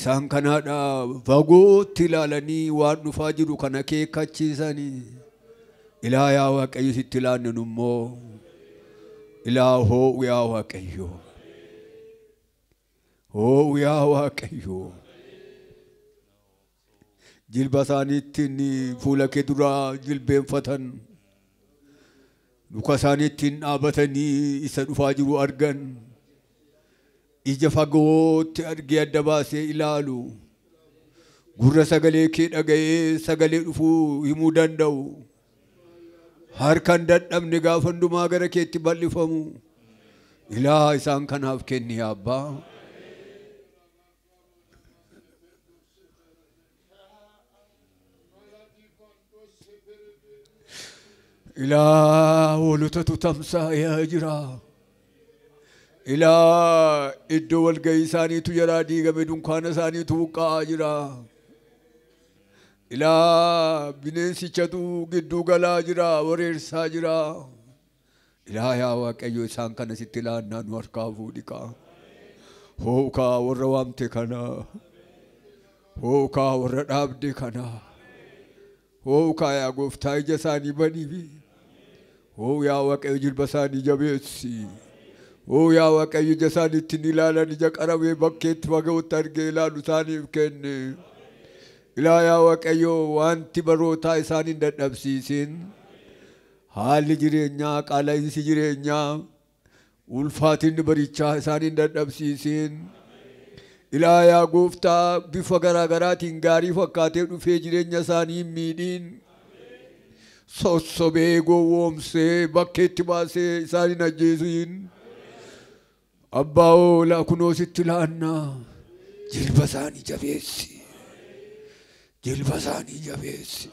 isaan kanaadha fagootti ilaalanii waan dhufaa jiru kana akeekkachiisanii ilaa yaa Waaqayyo sitti ilaannu immoo ilaa hoo'u yaa Waaqayyo hoo'u yaa Waaqayyo jilba isaaniittiin fuula kee duraa jilbeenfatan luka isaaniittiin dhaabatanii isa dhufaa jiru argan ija fagootti argee adda baasee ilaalu gurra sagalee kee dhaga'ee sagalee dhufuu himuu danda'u harkaan dadhabne gaafa hundumaa gara keetti bal'ifamu ilaa isaan kanaaf kenni Abbaa. Ilaa hoolotatu tamsaa'ee jira. Ilaa iddoo walgahii isaaniitu jaraa diigame dunkaana isaaniitu buqqa'aa jira. Ilaa bineensichatu gidduu galaa jira wareersaa jira. Ilaa yaa Waaqayyo isaan kana sitti ilaannaa nu harkaa fuudhikaa. Hookaa warra waamte kana. Hookaa warra dhaabde kana. Hookaa yaa Gooftaa ija isaanii baniifi. Oh yaa Waaqayyo jilba isaanii jabeessi. Oh yaa Waaqayyo ija isaaniitti ilaalan ija qaramee bakkeetti fagootti argee ilaalu isaaniif kenne. Ilaa yaa Waaqayyo wanti barootaa isaan hin dadhabsiisin. Haalli jireenyaa qaala'insi jireenyaa ulfaatinni barichaa isaan hin dadhabsiisin. Ilaa yaa Gooftaa bifa garaagaraatiin gaarii fakkaatee dhufee jireenya isaanii hin miidhin. Sossobee gowwoomsee bakkeetti baasee isaan hin ajjeesin. Abbaa oolaa kunoo sitti ilaannaa jilba isaanii jabeessi. Jilba isaanii jabeessi.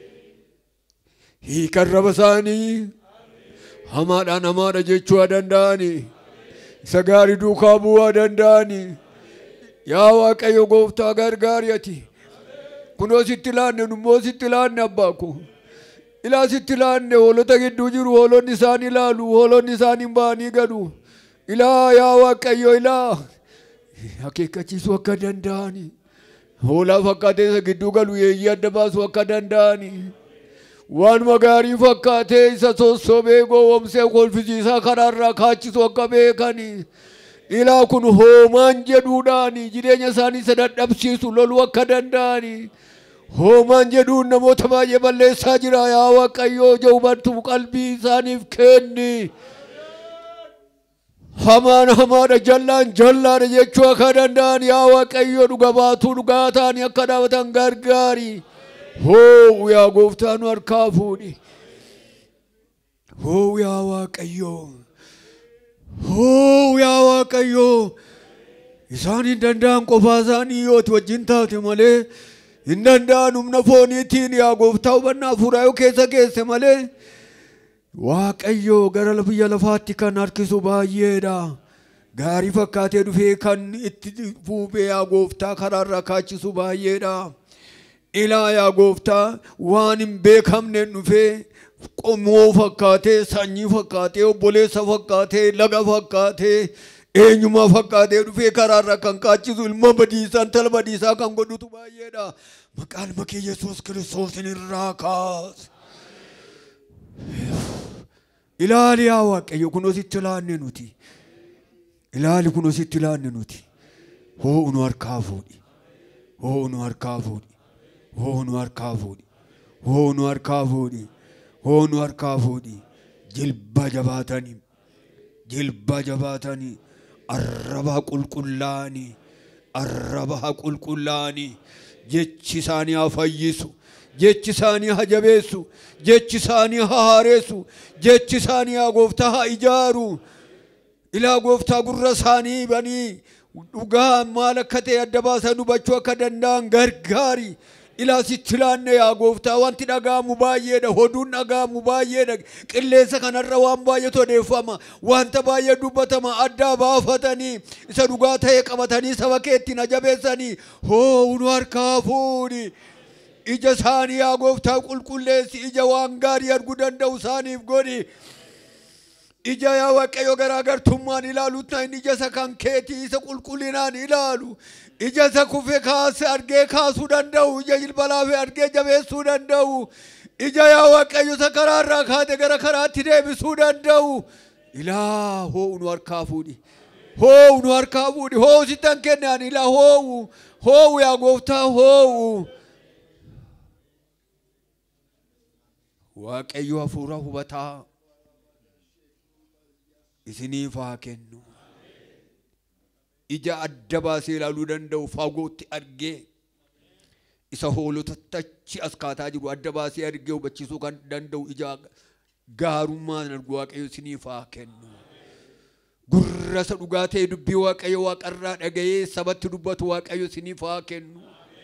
Hiika arraba isaanii hamaadhaan hamaadha jechuu danda'ani. Isa gaarii duukaa bu'uu danda'ani. Yaa Waaqayyo Gooftaa gargaari ati. Kunoo sitti ilaanne nummoo sitti ilaanne abbaa ko. Ilaa sitti ilaanne hoolota gidduu jiru hoolonni isaan ilaalu hoolonni isaan hin baanii gadu. Ilaa yaa Waaqayyo ilaa akeekkachiisuu akka danda'ani. Hoolaa fakkaatee isa gidduu galu yeeyyii adda baasuu akka danda'ani. Waanuma gaarii fakkaatee isa sossobee gowwoomsee kolfisiisaa karaarraa kaachisuu akka beekani. Ilaa kun hoomaan jedhuudhaani jireenya isaanii isa dadhabsiisu loluu akka danda'ani. Hoomaan jedhuun namoota baay'ee balleessaa jira yaa Waaqayyo ija hubattuu qalbii isaaniif kenni. Hamaan hamaadha jallaan jallaadha jechuu akka danda'an yaa Waaqayyo dhuga baatuu dhugaa ta'anii akka dhaabatan gargaari. Hoo yaa Gooftaa nu harkaa fuudhi. Hoo yaa Waaqayyo. Hoo yaa Waaqayyo. Isaan hin danda'an qofaa isaanii yooti wajjin taate malee hin danda'an humna fooniitiin yaa Gooftaa hubannaa hafuuraa yoo keessa geesse malee Waaqayyo gara biyya lafaatti kan harkisu baay'eedha. Gaarii fakkaatee dhufee kan itti fuufee yaa Gooftaa karaarraa kaachisu baay'eedha. Ilaa yaa Gooftaa waan hin beekamne dhufee qomoo fakkaatee sanyii fakkaatee obboleessa fakkaatee laga fakkaatee eenyuma fakkaatee dhufee karaarraa kan kaachisu ilma badiisaa intala badiisaa kan godhutu baay'eedha. Maqaan makee Yesuus Kiristoosin irraa kaas. Ilaali yaa Waaqayyo kunoo sitti ilaanne nuti. Ilaali kunoo sitti ilaanne nuti. Hoo nu harkaa fuudhi. Hoo nu harkaa fuudhi. Hoo nu harkaa fuudhi. Hoo nu harkaa fuudhi. Hoo nu harkaa fuudhi. Jilba jabaatanii. Jilba jabaatanii. Arraba qulqullaanii. Arraba qulqullaanii. Jechi isaanii haa fayyisu. Jechi isaanii haa jabeessu. Jechi isaanii haa haaressu. Jechi isaanii haa Gooftaa haa ijaaru. Ilaa Gooftaa gurra isaanii banii dhugaa maal akka ta'e adda baasan hubachuu akka danda'an gargaari. Ilaa sitti ilaanne yaa Gooftaa wanti dhaga'amu baay'eedha. Hoduun dhaga'amu baay'eedha. Qilleensa kanarra waan baay'eetu odeeffama. Wanta baay'ee dubbatama addaa baafatanii isa dhugaa ta'e qabatanii saba keetti na jabeessanii hoo nu harkaa fuudhi. Ija isaanii yaa Gooftaa qulqulleessi. Ija waan gaarii arguu danda'u isaaniif godhi. ija yaa waaqayyo garaagartummaan ilaaluutti inni ija isa kan keetii isa qulqullinaan ilaalu ija isa kufe kaase argee kaasuu danda'u ija jilbalaafe argee jabeessuu danda'u ija yaa waaqayyo isa karaarraa kaate gara karaatti deebisuu danda'u ilaa hoo nu harkaa fuudhi hoo nu harkaa fuudhi hoo sittan kennaan ilaa hoo yaa gooftaa hoo waaqayyo hafuura hubataa isiniif haa kennu ija adda baasee ilaaluu danda'u fagootti argee isa hoolotatti achi as kaataa jiru adda baasee argee hubachiisuu kan danda'u ija gaarummaan argu waaqayyo isiniif haa kennu gurra isa dhugaa ta'e dubbii waaqayyo waaqarraa dhaga'ee sabatti dubbatu waaqayyo isiniif haa kennu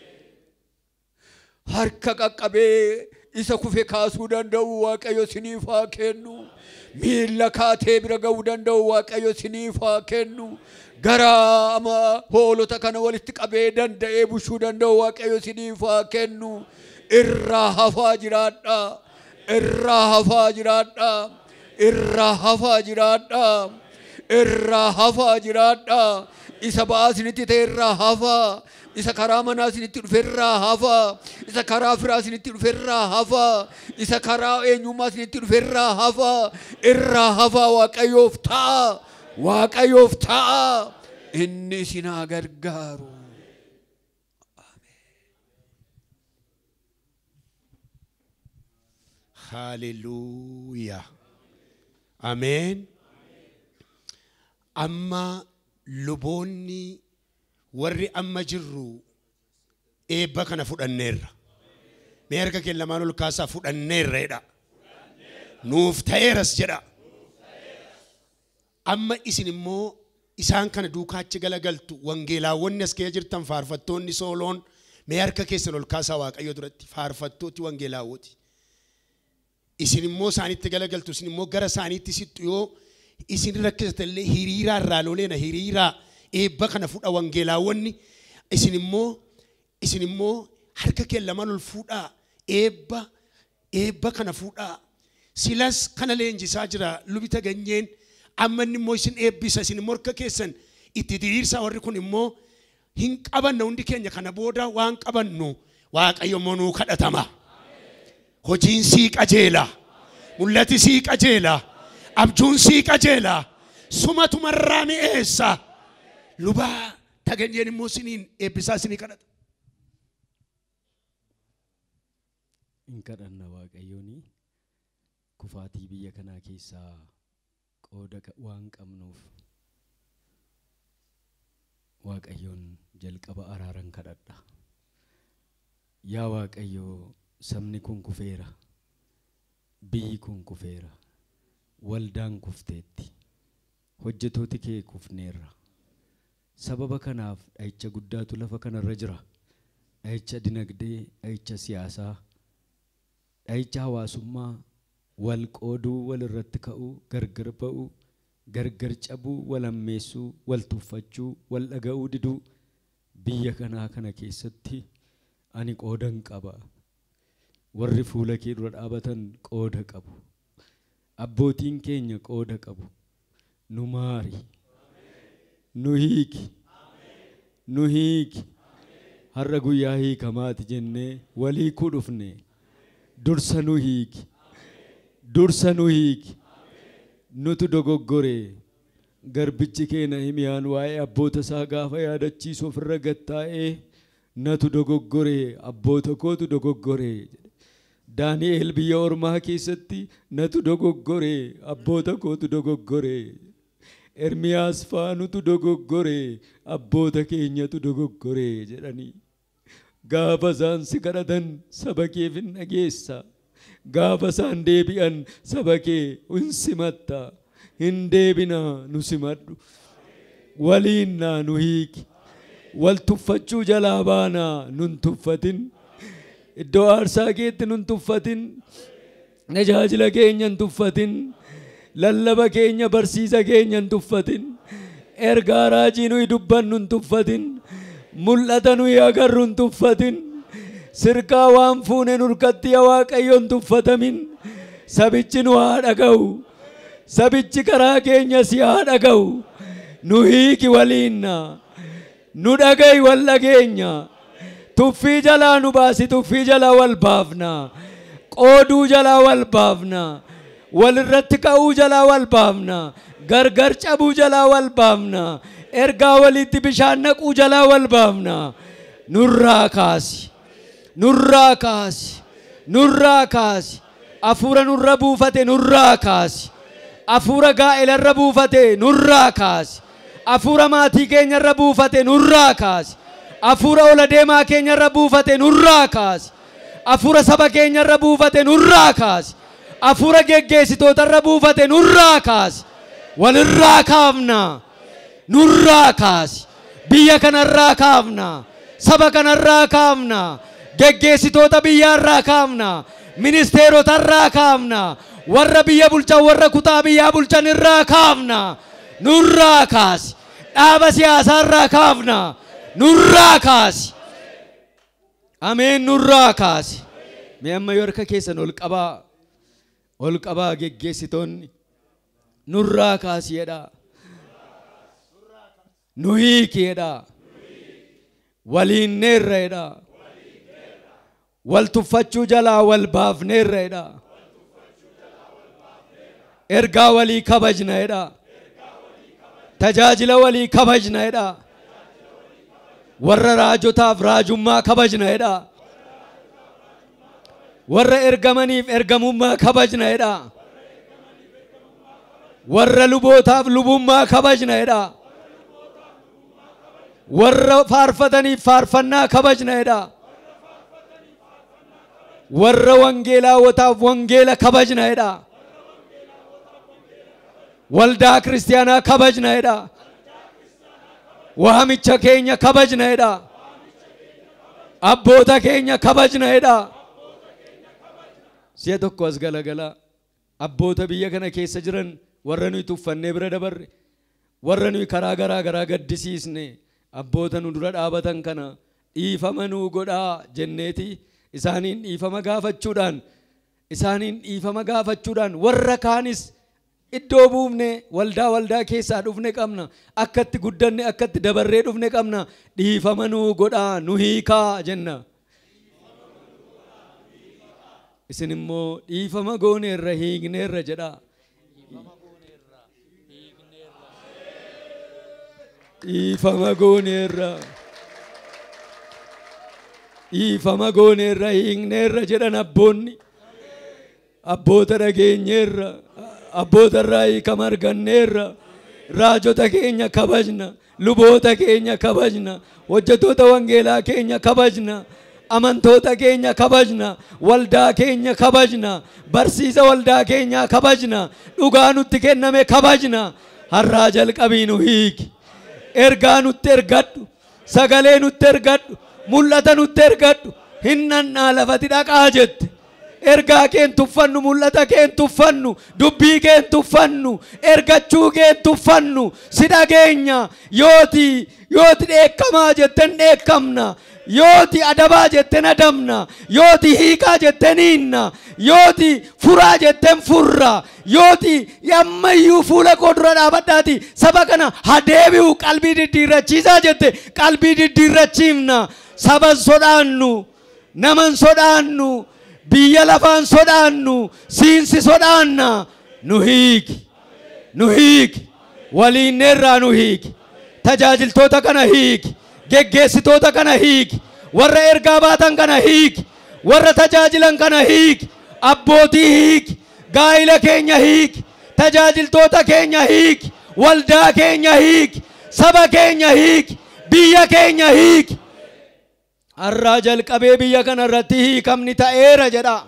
harka qaqqabee isa kufe kaasuu danda'u waaqayyo isiniif haa kennu miilla kaatee bira ga'uu danda'u waaqayyo isiniif haa kennu garaa ama hoolota kana walitti qabee danda'ee bushuu danda'u waaqayyo isiniif haa kennu irraa hafaa jiraadha irraa hafaa jiraadha irraa hafaa jiraadha irraa hafaa jiraadha isa ba'aa isinitti ta'e irraa hafaa isa karaa manaa isinitti dhufe irraa hafaa isa karaa firaa isinitti dhufe irraa hafaa isa karaa eenyummaa isinitti dhufe irraa hafaa waaqayyoof ta'a inni isin haa gargaaru. Hallelujah. Amen. Amma luboonni warri amma jirru eebba kana fudhanneerra. Mee harka kee lamaan ol kaasaa fudhanneerreedha. Nuuf ta'eeras jedha. Amma isin immoo isaan kana duukaachi galagaltu wangeelaawwanni as keessa jirtan faarfattoonni sooloon mee harka keessan ol kaasaa waaqayyo duratti faarfattooti wangeelaawwoti. Isin immoo isaanitti galagaltu isin immoo gara isaaniitti sittu yoo isin rakkisatellee hiriiraa irraa loleena hiriiraa eebba kana fudha wangeelaawwanni isin immoo harka kee lamaan ol fuudhaa eebba kana fuudhaa silas kana leenjisaa jira lubita ganyeen amma inni immoo isin eebbisa isin immoo harka keessan itti diriirsaa warri kun immoo hin qabanna hundi keenya kana booda waan qabannu waaqayyo immoo nuu kadhatama. Hojiin sii qajeela mul'ati sii qajeela abjuun sii qajeela sumatumarraa mi'eessa lubaa taganyeen immoo isiniin eebbisaa isinii kadhata. In kadhanna waaqayyooni kufaatii biyya kanaa keessaa qooda waan qabnuuf waaqayyoon jalqaba araaran kadhadha. Yaa waaqayyoo sabni kun kufeera biyyi kun kufeera waldaan kufteetti hojjetooti kee kufneerra sababa kanaaf dha'icha guddaatu lafa kanarra jira dha'icha dinagdee dha'icha siyaasaa dha'icha hawaasummaa wal qooduu wal irratti ka'uu gargar ba'uu gargar cabuu wal ammeessuu wal tuffachuu wal dhaga'uu diduu biyya kanaa kana keessatti ani qoodan qaba. Warri fuula kee dura dhaabatan qooda qabu. Abbootiin keenya qooda qabu. Nu maari. Nu hiiki. Har'a guyyaa hiikamaati jennee walii kuu dhufne. Dursa nu hiiki. Nutu dogoggoree. Garbichi keenya himiyaan waa'ee abboota isaa gaafa yaadachiisu ofirra gattaa'ee natu dogoggoree abboota kootu dogoggoree. Daani'eel biyya ormaa keessatti natu dogoggoree abboota kootu dogoggoree. Ermiyaas faanutu dogoggoree abboota keenyatu dogoggoree jedhanii. Gaafa isaan si kadhatan saba keef hin dhageessa. Gaafa isaan deebi'an saba kee hin simatta. Hin deebinaa nu simadhu. Waliin naa nu hiiki. Wal tuffachuu jalaa baanaa nun tuffatin. Iddoo aarsaa keetti nun tuffatin. Tajaajila keenya hin tuffatin. Lallaba keenya barsiisa keenya hin tuffatin. Ergaa raajii nuyi dubbannu hin tuffatin. Mul'ata nuyi agarru hin tuffatin. Sirkaa waan fuune nurkatti yaa Waaqayyo hin tuffatamin. Sabichi nu haa dhaga'u. sabichi karaa keenya si haa dhaga'u. Nu hiiki waliinna. Nu dhaga'i wal dhageenya. Tuffii jalaa nu baasi, tuffii jalaa wal baafna. Qooduu jalaa wal baafna. Walirratti ka'uu jalaa wal baafna. Gargar cabuu jalaa wal baafna. Ergaa walitti bishaan naquu jalaa wal baafna. Nurraa kaasi. Nurraa kaasi. Nurraa kaasi. Afuura nurra buufate nurraa kaasi. Afuura gaa'elarra buufate nurraa kaasi. Afuura maatii keenyarra buufate nurraa kaasi. Afuura ola deemaa keenyarra buufate nurraa kaasi. Afuura saba keenyarra buufate nurraa kaasi. Afuura geggeessitootarra buufate nurraa kaasi. Walirraa kaafna. Nurraa kaasi. Biyya kanarraa kaafna. Saba kanarraa kaafna. Geggeessitoota biyyaarraa kaafna. Ministeerotarraa kaafna. Warra biyya bulchan warra kutaa biyyaa bulchan irraa kaafna. Nurraa kaasi. Dhaaba siyaasaarraa kaafna. Nurraa kaasi. Ameen. Nurraa kaasi. Mee amma yoo harka keessan ol qabaa. Ol qabaa geggeessitoonni. Nurraa kaasi jedhaa. Nu hiiki jedhaa. Waliin neerra jedhaa. Wal tuffachuu jalaa wal baafneerra jedhaa. Ergaa walii kabajna jedhaa. Tajaajila walii kabajna jedhaa. Warra raajotaaf raajummaa kabajna jedhaa. Warra ergamaniif ergamummaa kabajna jedhaa. Warra lubootaaf lubummaa kabajna jedhaa. Warra faarfataniif faarfannaa kabajna jedhaa. Warra wangeelaawotaaf wangeela kabajna jedhaa. Waldaa kiristaanaa kabajna jedhaa. Waamicha keenya kabajna jedhaa. Abboota keenya kabajna jedhaa. Si'a tokko as galagala abboota biyya kana keessa jiran warra nuyi tuffannee bira dabarre, warra nuyi karaa garaa garaa gaddisiisne, abboota nu dura dhaabatan kana dhiifama nuu godhaa jenneeti isaaniin dhiifama gaafachuudhaan warra kaanis iddoo buufne waldaa keessaa dhufne qabna. Akkatti guddanne akkatti dabarree dhufne qabna. Dhiifama nuu godhaa nu hiikaa jenna. Isin immoo dhiifama gooneerra hiikneerra jedhaa. Dhiifama gooneerra hiikneerra jedhan abboonni. Abboota dhageenyeerra. Abboota irraa hiikama arganneerra. Raajota keenya kabajna. Luboota keenya kabajna. Hojjettoota wangeelaa keenya kabajna. Amantoota keenya kabajna. Waldaa keenya kabajna. Barsiisa waldaa keenya kabajna. Dhugaa nutti kenname kabajna. Har'aa jalqabii nu hiiki. Ergaa nutti ergadhu. Sagalee nutti ergadhu. Mul'ata nutti ergadhu. Hinnannaa lafati dhaqaa jette. Ergaa keen tuffannu, mul'ata keen tuffannu, dubbii keen tuffannu, ergachuu keen tuffannu. Si dhageenya. Yooti dheekkamaa jetten dheekkamna. Yooti adabaa jetten adabna. Yooti hiikaa jetten hiinna. Yooti furaa jetten furra. Yooti yammayyuu fuula koo dura dhaabadhaati saba kana hadeebi'u qalbii diddiirrachiisaa jette qalbii diddiirrachiifna. Saban sodaannu, naman sodaannu, biyya lafaan sodaannu, siinsi sodaanna. Nu hiiki. Waliinneerraa nu hiiki. Tajaajiltoota kana hiiki. Geggeessitoota kana hiiki. Warra ergaa baatan kana hiiki. Warra tajaajilan kana hiiki. Abbootii hiiki. Gaa'ila keenya hiiki. Tajaajiltoota keenya hiiki. Waldaa keenya hiiki. Saba keenya hiiki. Biyya keenya hiiki. Har'aa jalqabee biyya kana irratti hiikamni ta'eera jedha.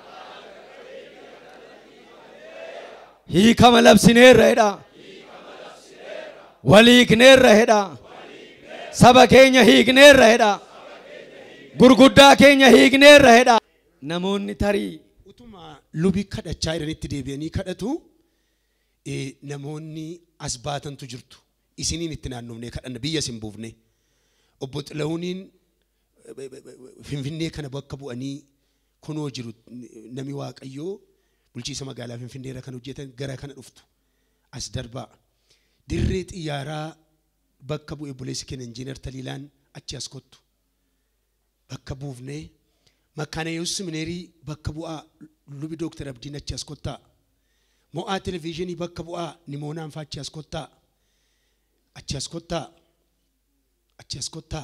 Hiikama labsineerra jedha. Waliikneerra jedha. Saba keenya hiikneerra jedha. Gurguddaa keenya hiikneerra jedha. Namoonni tarii utuma lubii kadhachaa jiranitti deebi'anii kadhatu namoonni as baatantu jirtu. Isiniin itti naannofnee kadhanna biyya isin buufne. Obbo Xilahuuniin Finfinnee kana bakka bu'anii kunoo jiru nami Waaqayyoo bulchiisa magaalaa Finfinneera kan hojjetan gara kana dhuftu as darbaa dirree xiyyaaraa bakka bu'ee buleessi kenna injiinar Taliilaan achi as kottu bakka buufnee Makkaana Yesuus Semineerii bakka bu'aa lubi Dooktar Abdiin achi as kottaa mo'aa televiizyinii bakka bu'aa Nimoonaan faa achi as kottaa achi as kottaa achi as kottaa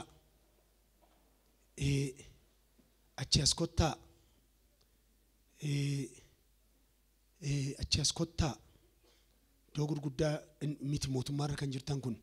achi as kottaa achi as kottaa iddoo gurguddaa miti mootummaarra kan jirtan kun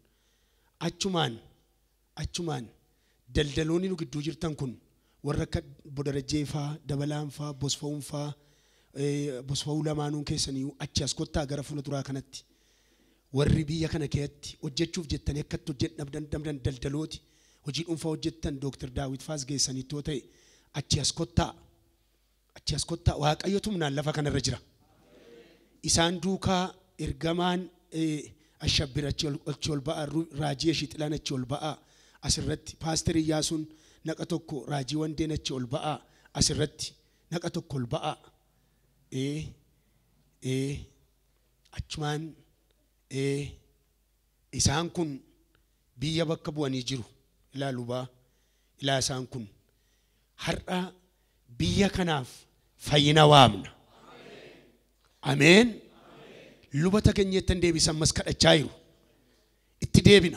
achumaan daldaloonni nu gidduu jirtan kun warra akka Bodarajjee faa Dabalaan faa Bosfa'uun faa Bosfa'uu lamaanuun keessanii achi as kottaa gara fuula duraa kanatti warri biyya kana keessatti hojjechuuf jettanii akkatti hojjetan daldalooti hojii dhuunfaa hojjettan Dooktar Daawit faas geessanii too ta'e achi as kottaa Waaqayyotu humnaan lafa kanarra jira isaan duukaa ergamaan ashabbir achi ol ba'a raajii Shixilaan achi ol ba'a asirratti paaster Iyyaasuun naqa tokko raajii Wandeen achi ol ba'a asirratti naqa tokko ol ba'a achumaan isaan kun biyya bakka bu'anii jiru ilaalu baa ilaa isaan kun har'a biyya kanaaf fayyina waamna ameen lubata keenyatti deebisan mas kadhachaa jiru itti deebina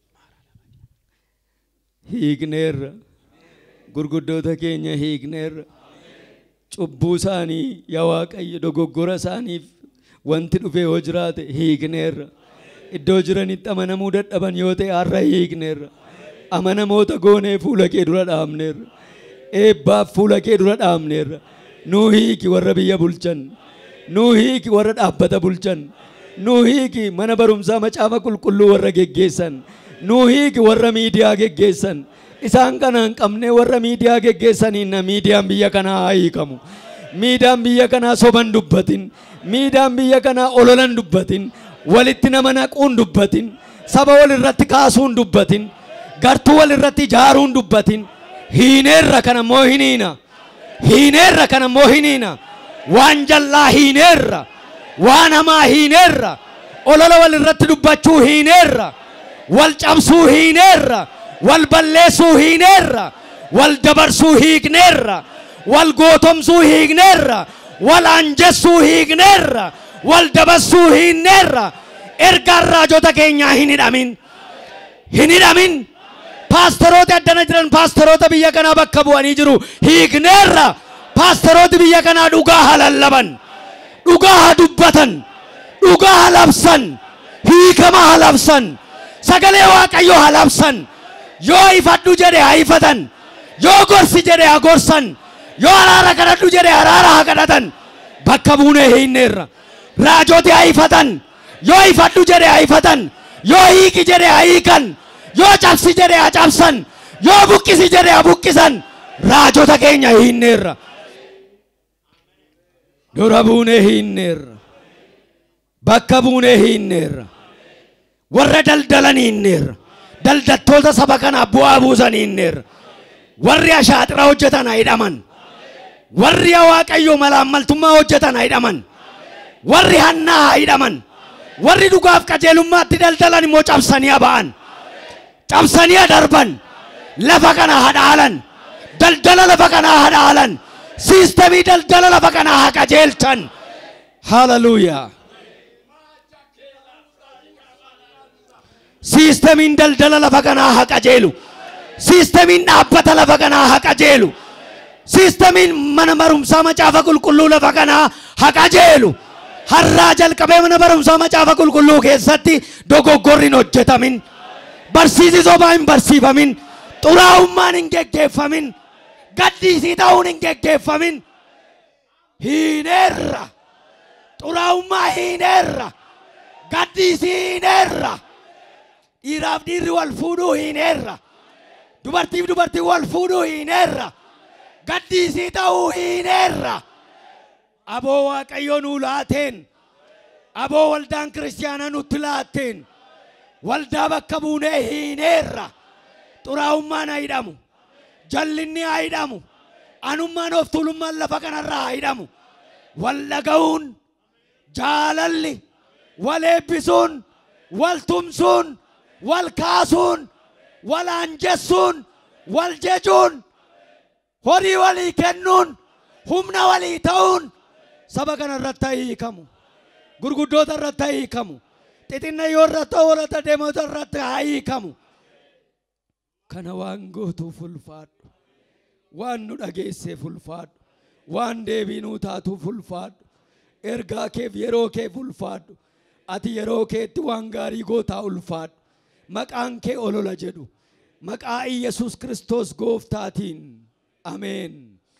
hiikneerra gurguddoota keenya hiikneerra cubbuu isaanii yaa Waaqayyo dogoggora isaaniif wanti dhufee hoo jiraate hiikneerra iddoo jiranitti amanamuu dadhaban yoo ta'e har'a hiikneerra amanamoota goonee fuula kee dura dhaabneerra eebbaaf fuula kee dura dhaabneerra nuu hiiki warra biyya bulchan nuu hiiki warra dhaabbata bulchan nuu hiiki mana barumsaa macaafa qulqulluu warra geggeessan nuu hiiki warra miidiyaa geggeessan isaan kana hin qabne warra miidiyaa geggeessaniin na miidiyaan biyya kanaa haa hiikamu miidiyaan biyya kanaa soban dubbatin miidiyaan biyya kanaa ololan dubbatin walitti nama naquun dubbatin saba wal irratti kaasuun dubbatin gartuu wal irratti ijaaruun dubbatin hiineerra kana moo hiniina hiineerra kana moo hiniina waan jallaa hiineerra waan hamaa hiineerra olola wal irratti dubbachuu hiineerra wal cabsuu hiineerra wal balleessuu hiineerra wal dabarsuu hiikneerra wal gootomsuu hiikneerra wal anjessuu hiikneerra wal dabarsuu hiikneerra ergaan raajota keenyaa hin hidhamin paasteroota addana jiran paasteroota biyya kanaa bakka bu'anii jiru hiikneerra paasterooti biyya kanaa dhugaa halallaban dhugaa dubbatan dhugaa halabsan hiikama halabsan sagalee Waaqayyo halabsan yoo ifadhu jedhe haa ifatan yoo gorsi jedhe haa gorsan yoo araara kadhadhu jedhe araara haa kadhatan bakka buunee hiikneerra raajoti haa ifatan yoo ifadhu jedhe haa ifatan yoo hiiki jedhe haa hiikan yoo cabsi jedhe haa cabsan yoo buqqisi jedhe haa buqqisan raajota keenya hiikneerra dura buunee hiikneerra bakka buunee hiikneerra warra daldalan hiikneerra daldattoota saba kanaa bu'aa buusan hiikneerra warri ashaaxira hojjetan haa hidhaman warri Waaqayyo malaammaltummaa hojjetan haa hidhaman warri hannaa haa hidhaman warri dhugaaf qajeelummaatti daldalan immoo cabsanii haa ba'an cabsanii haa darban lafa kana haa dhaalan daldala lafa kana haa dhaalan siistemii daldala lafa kana haa qajeelchan haleluuyaa siistemiin daldala lafa kanaa haa qajeelu siistemiin dhaabbata lafa kanaa haa qajeelu siistemiin mana barumsaa macaafa qulqulluu lafa kanaa haa qajeelu har'aa jalqabee mana barumsaa macaafa qulqulluu keessatti dogoggorri hin hojjetamin barsiisi sobaa hin barsiifamin xuraa'ummaan hin geggeeffamin gaddiisii ta'uun hin geggeeffamin hiineerra xuraa'ummaa hiineerra gaddiisii hiineerra dhiiraaf dhiirri wal fuudhuu hiineerra dubartiif dubartii wal fuudhuu hiineerra gaddiisii ta'uu hiineerra aboo Waaqayyo nuu laateen aboo waldaan kiristaanaa nutti laatteen waldaa bakka buunee hiineerra xuraa'ummaan haa hidhamu jallinni haa hidhamu anummaan of tuulummaan lafa kanarraa haa hidhamu wallaga'uun, jaalalli, wal eebbisuun, wal tumsuun, wal kaasuun, wal anjessuun, wal jejuun, horii walii kennuun, humna walii ta'uun saba kana irratti hiikamu. Gurguddoota irratti hiikamu. Xixinnayyoo irratti hoolota deemota irratti hiikamu. Kana waan gootuuf ulfaadhu. Waan nu dhageesseef ulfaadhu. Waan deebinuu taatuuf ulfaadhu. Ergaa keef yeroo keef ulfaadhu. Ati yeroo keetti waan gaarii gootaa ulfaadhu. Maqaan kee olola jedhu. Maqaa Iyesuus Kiristoos gooftaatiin. Ameen.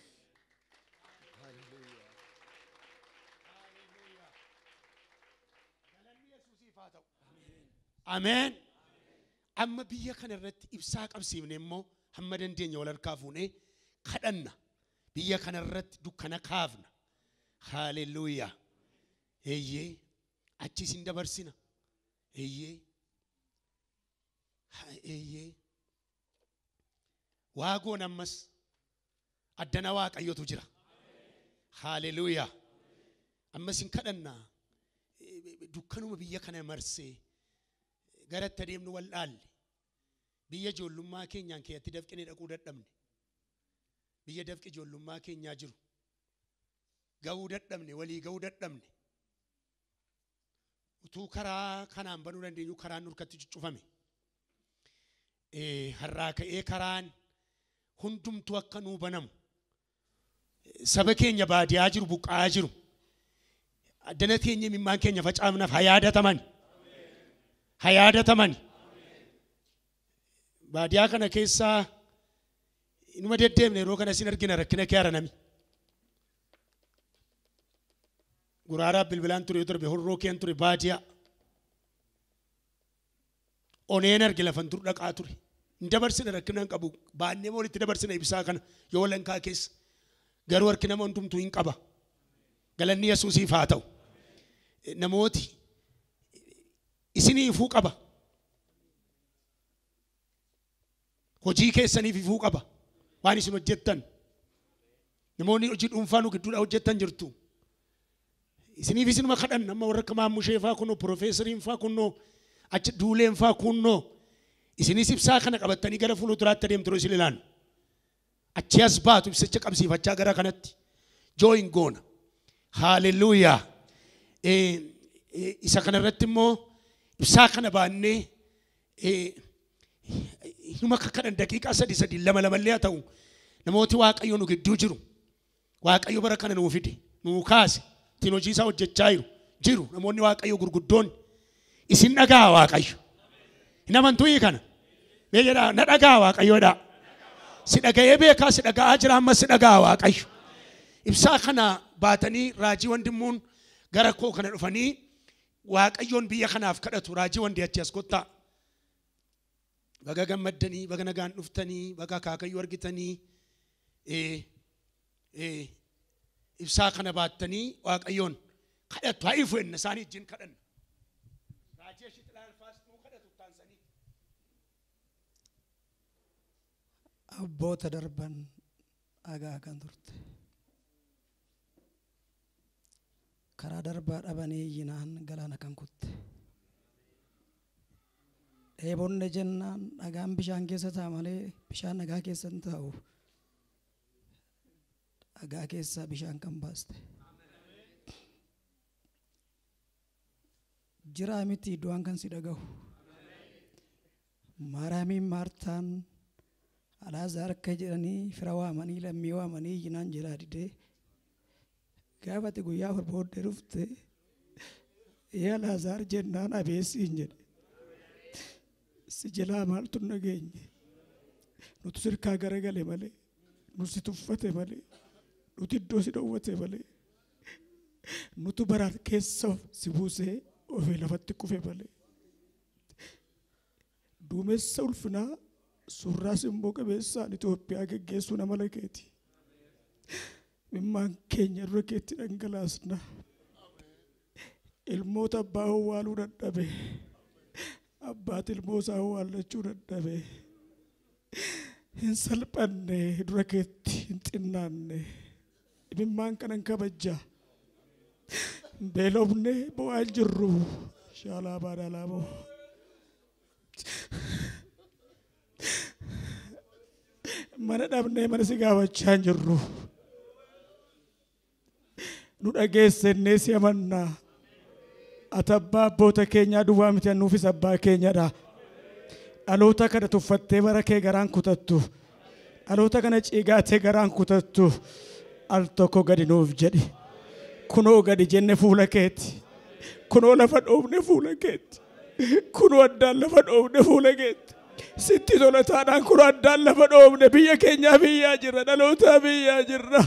Ameen. Amma biyya kana irratti ibsaa qabsiifne immoo hamma dandeenya wal harkaa fuunee kadhanna. Biyya kana irratti dukkana kaafna. Haaleluyyaa. Eeyyee. Achis hin dabarsina. Eeyyee. Eeyyee. Waagoon ammas addana waaqayyotu jira. Haaleluyyaa. Ammas hin kadhanna. Dukkanuma biyya kana marsee garatti adeemnu wallaalle. Biyya ijoollummaa keenyaan keessatti dafqinee dhaquu dadhabne. Biyya dafqi ijoollummaa keenyaa jiru. Ga'uu dadhabne, walii ga'uu dadhabne. Utuu karaa kanaan banuu dandeenyu karaan nurkatti cuccufame. Har'aa ka'ee karaan hundumtuu akka nuu banamu. Saba keenya baadiyaa jiru, buqqa'aa jiru. Addana teenya mimmaan keenya facaafnaaf hayaadataman. Hayaadataman. Baadiyaa kana keessaa inuma deddeemne yeroo kana sin argina rakkina kee aranami. Guraaraa bilbilaan ture yoo turbe horroo keen ture baadiyaa. Oneen arge lafan dur dhaqaa ture. Hin dabarsine rakkina hin qabu. Baannee walitti dabarsine ibsaa kana yoo lankaa keessa. Garuu harki nama hundumtuu hin qaba. Galanni Yesuusiif haa ta'u. Namooti isinii ifuu qaba. Hojii keessaniif ifuu qaba. Waan isin hojjettan. Namoonni hojii dhuunfaa nu gidduudha hojjettan jirtu. Isiniif isinuma kadhan amma warra akka Maammushee faa kunnoo, Profeesariin faa kunnoo, achi Duuleen faa kunnoo. Isinis ibsaa kana qabattanii gara fuulduraatti adeemtu isin ilaalu. Achi as baatu ibsicha qabsiifachaa gara kanatti. Join goona. Haaleluyyaa. Isa kana irratti immoo ibsaa kana baannee numa kakkadan daqiiqaa 3 lama illee haa ta'u namooti Waaqayyo nu gidduu jiru. Waaqayyo bara kana nuu fide, nuu kaase, ittiin hojii isaa hojjechaa jiru. Namoonni Waaqayyo gurguddoonni isin dhagaa Waaqayyo. Hin amantuu kana. Mee jedhaa na dhagaa Waaqayyoodhaa. Si dhaga'ee beekaa si dhaga'aa jira amma si dhagaa Waaqayyo. Ibsaa kana baatanii raajii wandimmuun gara koo kana dhufanii Waaqayyoon biyya kanaaf kadhatu raajii wandi achi as kottaa. Baga gammaddanii, baga nagaan dhuftanii, baga Akaakayyuu argitanii ibsaa kana baattanii Waaqayyoon kadhatu haa ifu enna isaanii wajjin kadhanna. Raajii ashitti ilaalfaas nuu kadhatu taansanii. Abboota darban dhagaa kan turte. Karaa darbaa dhabanii yinaan galaana kan kutte. Dheebonne jennaan dhagaan bishaan keessa ta'a malee bishaan dhagaa keessa hin taa'u. Dhagaa keessa bishaan kan baaste. Jiraa miti du'aan kan si dhaga'u. Maaraamiin Maartaan Alaazaar akka jedhanii fira waamanii lammii waamanii yinaan jiraa didee. Gaafati guyyaa booddee dhufte yaa Alaazaar jennaan abeessiin jedhe. Si jalaa maaltu nageenye. Nuti sirkaa garagale malee. Nuti tuffate malee. Nuti iddoo si dhowwate malee. Nuti baraat keessa si buusee ofii lafatti kufe malee. Duumessa ulfinaa surraas immoo qabeessaan Itoophiyaa geggeessuu nama lakeeti. Mimmaan keenya dura keetti dhangalaasna. Ilmoota abbaa owwaaluu dadhabe. Abbaati ilmoosaa owwaallachuu dadhabe. Hin salphanne dura keetti hin xinnaanne. Mimmaan kanan kabajja. beelofne bu'aa jirru shaalaa baadaalaa boo mana dhabnee mana si gaafachaa jirru nu dhageessennee si amannaa ati abbaa abboota keenyaa duwwaa miti nuufis abbaa keenyadha dhaloota kana tuffattee bara kee garaan kutattu dhaloota kana ciigaatee garaan kutattu al tokko gadi nuuf jedhi kunoo gadi jenne fuula keeti kunoo lafa dhoofne fuula keeti kunoo addaan lafa dhoofne fuula keeti sitti tolataadhaan kunoo addaan lafa dhoofne biyya keenyaa biyyaa jirra dhalootaa biyyaa jirra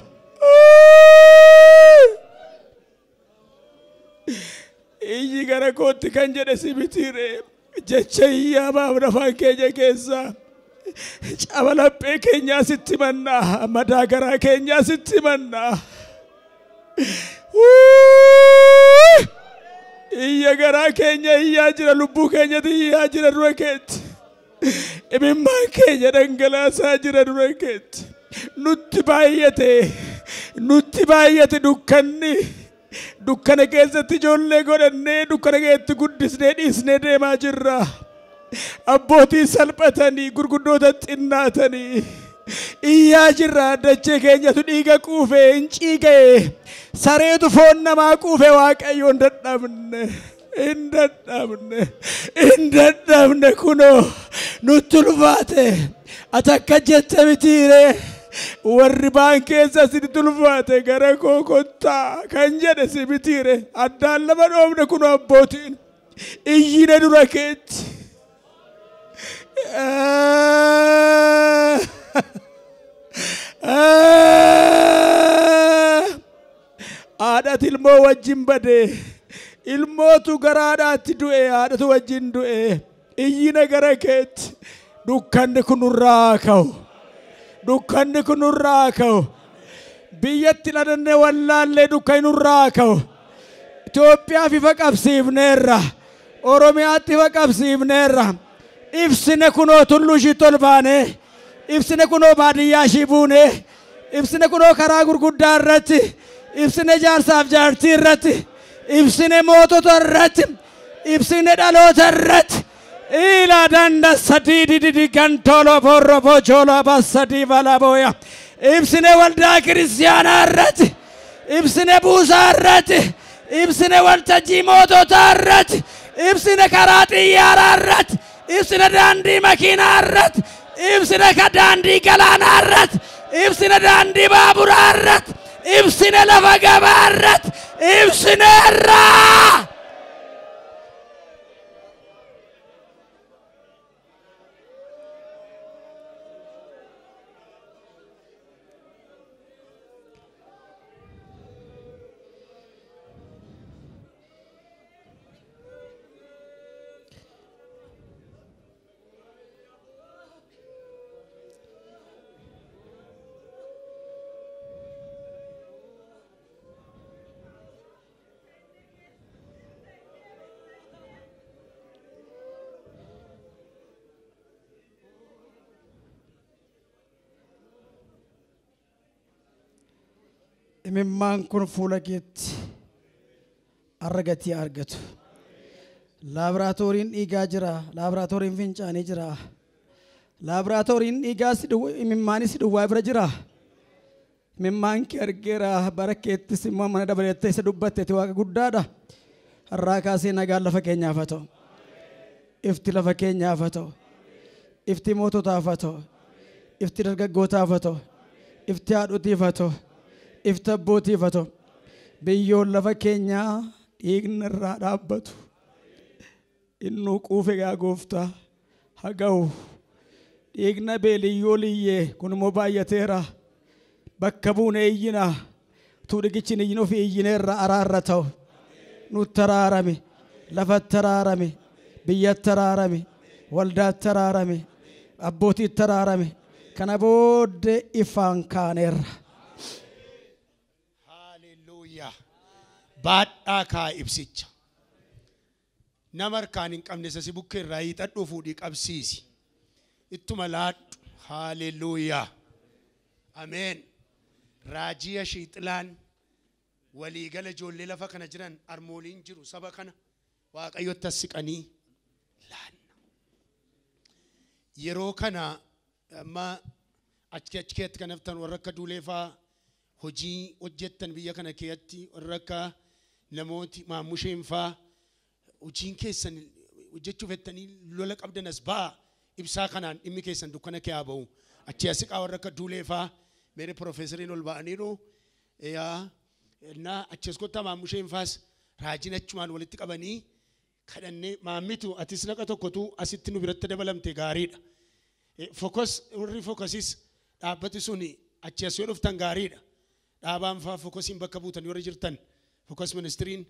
iyyi gara kootti kan jedhe si mitiire jecha iyyaa baafna afaan keenya keessaa caba laphee keenyaa sitti mannaa madaa garaa keenyaa sitti mannaa iyya garaa keenya iyyaa jira lubbuu keenyatti iyyaa jira dura keetti imimmaan keenya dhangalaasaa jira dura keetti nutti baay'ate dukkanni dukkana keessatti ijoollee godhannee dukkana keessatti guddisnee dhiisnee deemaa jirra abbootii salphatanii gurguddoota xinnaatanii iyyaa jirra dachee keenyatu dhiiga quufee hin ciigee sareetu foon namaa quufee waaqayyoon hin dadhabne kunoo nutti ulfaate ati akka jette mitiire warri baan keessa sitti ulfaate gara koo kottaa kan jedhe si mitiire addaan lafa dhoofne kunoo abbootiin iyyine dura keetti haadhati ilmoo wajjin badee ilmootu garaadhaatti du'e haadhatu wajjin du'e iyyina gara keetti dukkanni kun nurraa ka'u biyyatti ladannee wallaallee dukkanni nurraa ka'u Itoophiyaaf ifa qabsiifneerra Oromiyaatti ifa qabsiifneerra ibsine kunoo tulluu ishiitti ol baane ibsine kunoo baadiyyaa ishii buune ibsine kunoo karaa gurguddaa irratti ibsine jaarsaaf jaartii irratti ibsine mootota irratti ibsine dhaloota irratti ila danda sadidi didi gantolo borro bojola basadi valaboya ibsine waldaa kiristiyaanaa irratti ibsine buusaa irratti ibsine waltajjii mootota irratti ibsine karaa xiyyaaraa irratti ibsine daandii makiinaa irratti ibsine daandii galaanaa irratti ibsine daandii baaburaa irratti ibsine lafa gabaa irratti ibsine irraa imimmaan kun fuula keetti argatii argatu laaboraatooriin dhiigaa jira laaboraatooriin fincaanii jira laaboraatooriin dhiigaa imimmaan si duwwaa bira jira imimmaan kee argeera bara keettis immoo mana dabalettee isa dubbatteeti waaqa guddaadha har'aa kaasee nagaan lafa keenyaaf haa ta'u ifti lafa keenyaaf haa ta'u ifti moototaaf haa ta'u ifti dargaggootaaf haa ta'u ifti haadhotiif haa ta'u ifti abbootiif haa ta'u biyyoon lafa keenyaa dhiigni irraa dhaabbatu innuu quufe gaa gooftaa haa ga'u dhiigna beeliyyoo liyyee kun immoo baay'ateera bakka buune iyyina tuu dhigichi iyyin ofii iyyineerra araarra ta'u nutti araarame lafatti araarame biyyatti araarame waldaatti araarame abbootiitti araarame kana booddee ifaan kaaneerra. Baadhaa kaa ibsicha nama harkaan hin qabne isa si bukkee irraa hiixadhuu fuudhii qabsiisi ittuma laadhu haaleluyyaa ameen raajiya shiixilaan walii gala ijoollee lafa kana jiran armooliin jiru saba kana waaqayyotti siqanii laanna. Yeroo kana amma achi keetti kan haftan warra akka duuleefaa hojii hojjettan biyya kana keessatti warra akka namooti maamusheen faa hojiin keessan hojjechuuf jettanii lola qabdan as ba'a ibsaa kanaan dhimmi keessan dukkana kee haa ba'u. Achi asiqaa warra akka duuleefaa meere profeesariin ol ba'aniiru na achi askottaa maamusheen faas raajin achumaan walitti qabanii kadhannee maammitu atis naqa tokkotu asitti nu biratti dabalamte gaariidha. Fokos warri fokosis dhaabbati suni achi as yoo dhuftan gaariidha. Dhaabaan faa fokosiin bakka buutan yoo jirtan fokos ministiriin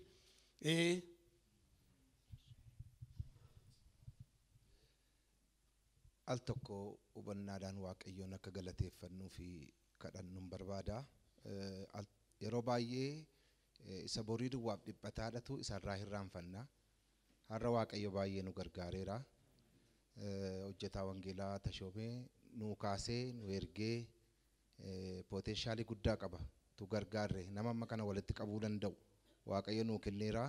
al tokko hubannaadhaan waaqayyoon akka galateeffannuu fi kadhannuun barbaada. Yeroo baay'ee isa borii duwwaaf dhiphataadhatu isarraa hirraanfanna. Har'a waaqayyo baay'ee nu gargaareera. Hojjetaa wangeelaa Tashoomee nu kaasee nu ergee poteenshaalii guddaa qaba. Tu gargaarre nama amma kana walitti qabuu danda'u waaqayyo nu kenneera.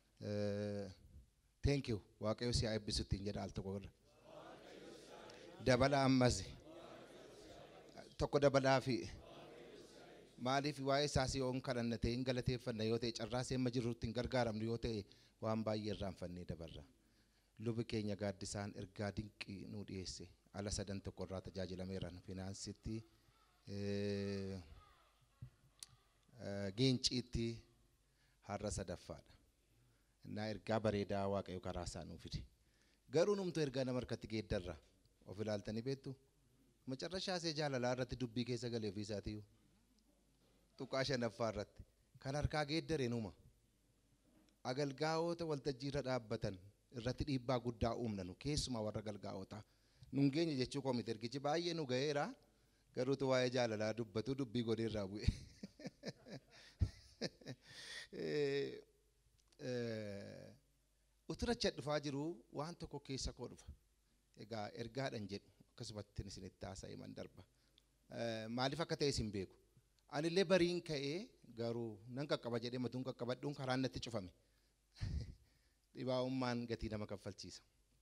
Thank you. Waaqayyo si haa eebbisuutiin jedha al tokko irra. Dabala ammas tokko dabalaa fi maaliif waa'ee isaas yoo kadhannatee hin galateeffanna yoo ta'e carraasee amma jirrutti hin gargaaramnu yoo ta'e waan baay'ee irraanfannee dabarra. Lubi keenya gaaddisaan ergaa dinqii nu dhiyeesse ala sadan tokko irraa tajaajilameeran finaansitti geenciitti har'a sadaffaadha. Naa ergaa bareedaa waaqayyo karaa isaa nuuf fide. Garuu numtu ergaa nama harkatti geeddarra of ilaaltanii beektu. Macarrashaa see jaalalaa irratti dubbii keessa galee ofii isaatiiyu. Tuqaa shanaffaa irratti kan harkaa geeddareen uuma. Agalgaa'oota waltajjii irra dhaabbatan irratti dhiibbaa guddaa uumnanu keessumaa warra agalgaa'oota. Nun geenye jechuu koomite ergichi baay'ee nu ga'eera. Garuutu waa'ee jaalalaa dubbatu dubbii godhee irraa bu'e. Uturacha dhufaa jiru waan tokko keessa koo dhufa. Egaa ergaadhan jedhu akkasumatti isinitti haasa'ee man darba. Maaliif akka ta'e isin beeku. Anillee bariin ka'ee garuu nan qaqqaba jedhee matuun qaqqabadhuun karaan natti cufame. Dhibaa'ummaan gatii nama kaffalchiisa.